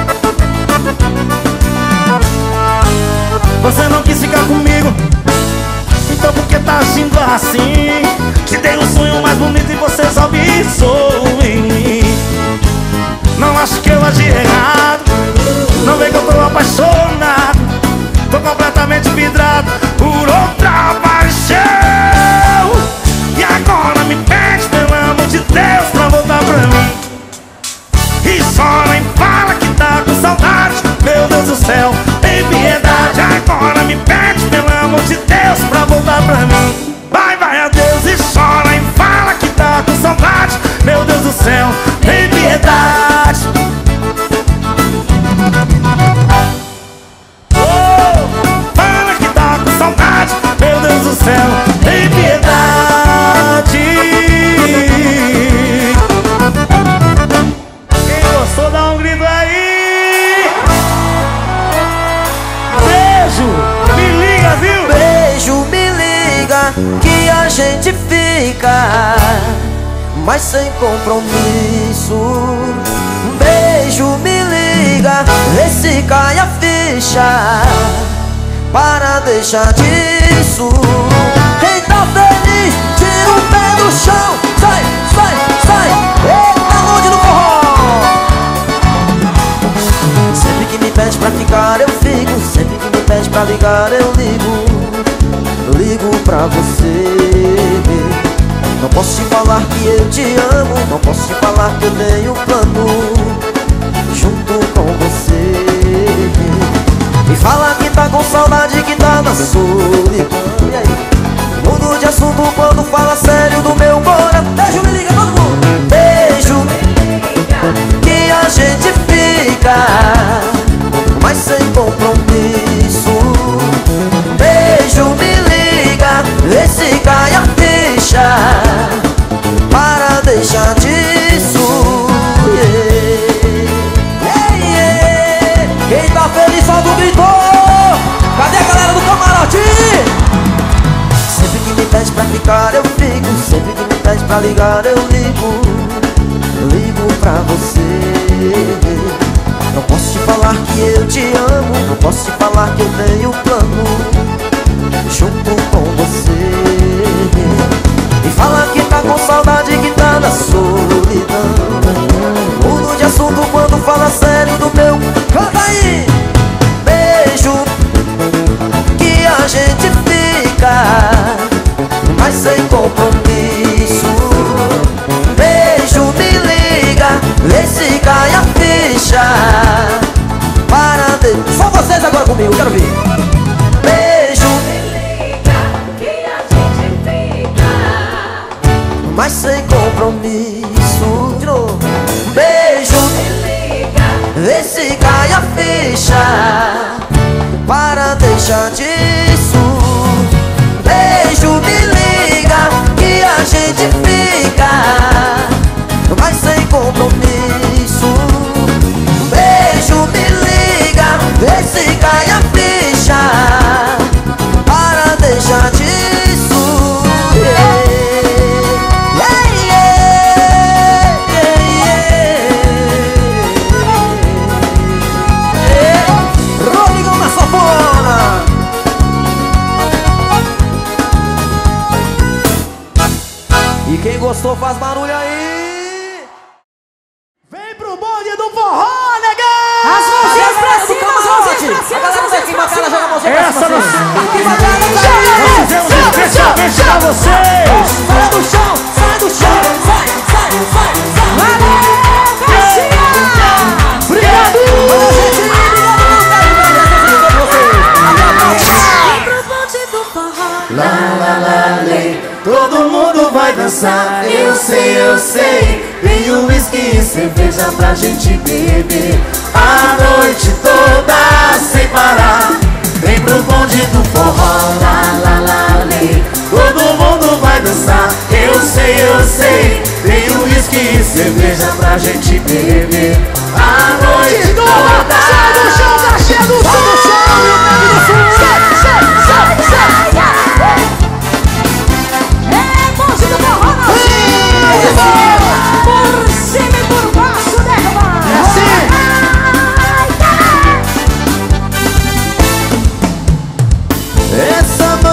Você não quis ficar comigo, então por que tá agindo assim? Te dei o sonho mais bonito e você só visou em mim. Não acho que eu agi errado, não vê que eu tô apaixonado. Tô completamente vidrado por outra paixão. E agora me pede, pelo amor de Deus, pra voltar pra mim. E chora e fala que tá com saudade. Meu Deus do céu, tem piedade. Agora me pede, pelo amor de Deus, pra voltar pra mim. Vai, vai a Deus e chora e fala que tá com saudade. Meu Deus do céu, tem piedade. Fala que tá com saudade. Meu Deus do céu, tem piedade. Quem gostou, dá um grito aí. Beijo, me liga, viu? Beijo, me liga, que a gente fica, mas sem compromisso. Beijo, me liga, vê se cai a ficha, para deixar disso. Quem tá feliz, tira o pé do chão. Sai, sai, sai, eita, longe do forró. Sempre que me pede pra ficar eu fico, sempre que me pede pra ligar eu ligo. Ligo pra você. Não posso te falar que eu te amo, não posso te falar que eu tenho plano junto com você. Me fala que tá com saudade, que tá na solidão. E aí? Mudo de assunto quando fala sério do meu coração. Beijo, me liga, todo mundo. Beijo, que a gente fica, mas sem compromisso. Beijo, me liga, vê se cai a ficha, para deixar disso. Quem tá feliz solta o grito. Cadê a galera do camarote? Sempre que me pede pra ficar eu fico, sempre que me pede pra ligar eu ligo. Ligo pra você. Não posso te falar que eu te amo, não posso te falar que eu tenho plano junto com você. E fala que tá com saudade, que tá na solidão. Mudo de assunto quando fala sério do meu. Canta aí! Beijo, que a gente fica, mas sem compromisso. Beijo, me liga, vê se cai a ficha, para de... Só vocês agora comigo, quero ver. Beijo, me liga, que a gente fica, mas sem compromisso. De novo. Beijo, me liga, vê se cai a ficha, para deixar disso. Beijo, me liga, que a gente fica, mas sem compromisso. Beijo, me liga, vê se cai a ficha, para deixar disso. Rodrigão na sanfona. E quem gostou faz barulho aí. Vem pro bonde do forró, negão! As mãozinhas pra cima, as mãozinhas pra cima. A galera daqui bacana joga a mãozinha pra cima. Essa nós Aqui fizemos especialmente pra vocês. Sai do chão, sai do chão. Sai, sai, sai, sai. Valeu, Caixinha! Obrigado! Vem pro bonde do forró. Lá, lá, lá, lê. Todo mundo vai dançar, eu sei. Tem uísque e cerveja pra gente beber a noite toda sem parar. Vem pro bonde do forró, lá, lá, lá, lê. Todo mundo vai dançar, eu sei. Tem uísque e cerveja pra gente beber a noite toda. Sai do chão, cachê do som. Sai do chão, Rio Grande do Sul. Sai, sai, sai.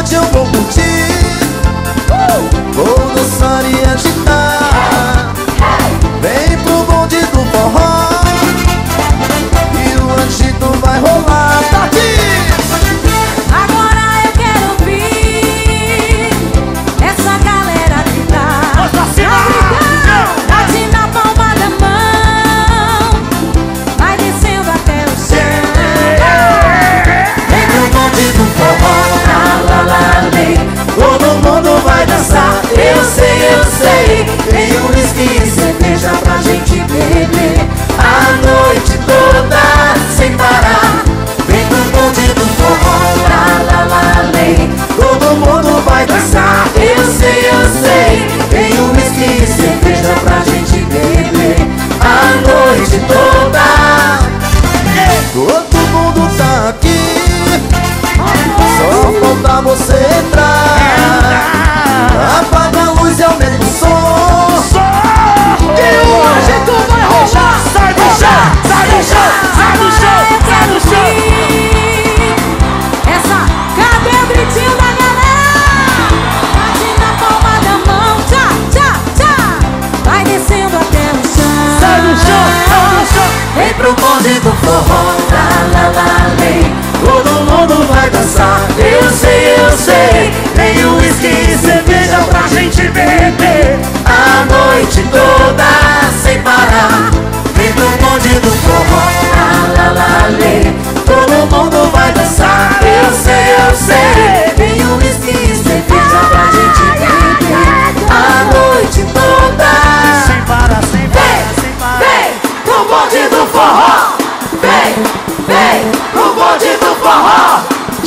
noite eu vou curtir, vou dançar e agitar. Vem pro bonde do forró e o agito vai rolar. Tá aqui! Agora eu quero ouvir essa galera gritar. Bate na palma da mão, vai descendo até o chão. Vem pro bonde do forró, lá, lá, lá, lei. Todo mundo vai dançar, eu sei. Tem um whisky e cerveja pra gente beber a noite toda sem parar. Vem pro bonde do forró, lá, lá, lá, lei. Todo mundo vai dançar, eu sei. Tem um whisky e cerveja pra gente beber a noite toda. Todo mundo tá aqui, só falta você entrar. Apaga a luz e aumenta o som, que o agito vai rolar. Sai do chão, sai do chão, sai do chão, sai do chão. Essa, cadê o gritinho da galera? Bate na palma da mão, tchá, tchá, tchá. Vai descendo até o chão. Sai do chão, sai do chão. Vem pro bonde do forró, lá, lá, lá, lei. Todo mundo vai dançar, eu sei. Tem um whisky e cerveja pra gente beber a noite toda sem parar. Vem pro bonde do forró, lá, lá, lá, lei. Todo mundo vai dançar, eu sei. Tem um whisky e cerveja pra gente beber a noite toda Sem parar, sem parar, sem parar. Vem pro bonde do forró, vem pro bonde do forró.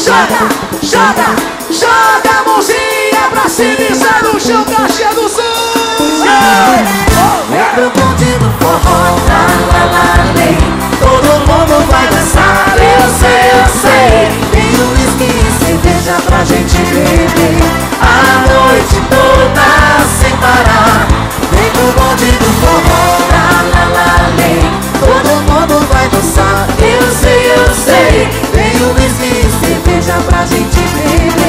Joga a mãozinha pra cima e sai do chão, Caxias do Sul. Vem pro bonde do forró, lá, lá, lá, lei. Todo mundo vai dançar, eu sei. Tem um whisky e cerveja pra gente beber a noite toda sem parar. Vem pro bonde do forró, lá, lá, lá, lei. Todo mundo vai dançar, eu sei. Tem um whisky e cerveja pra gente beber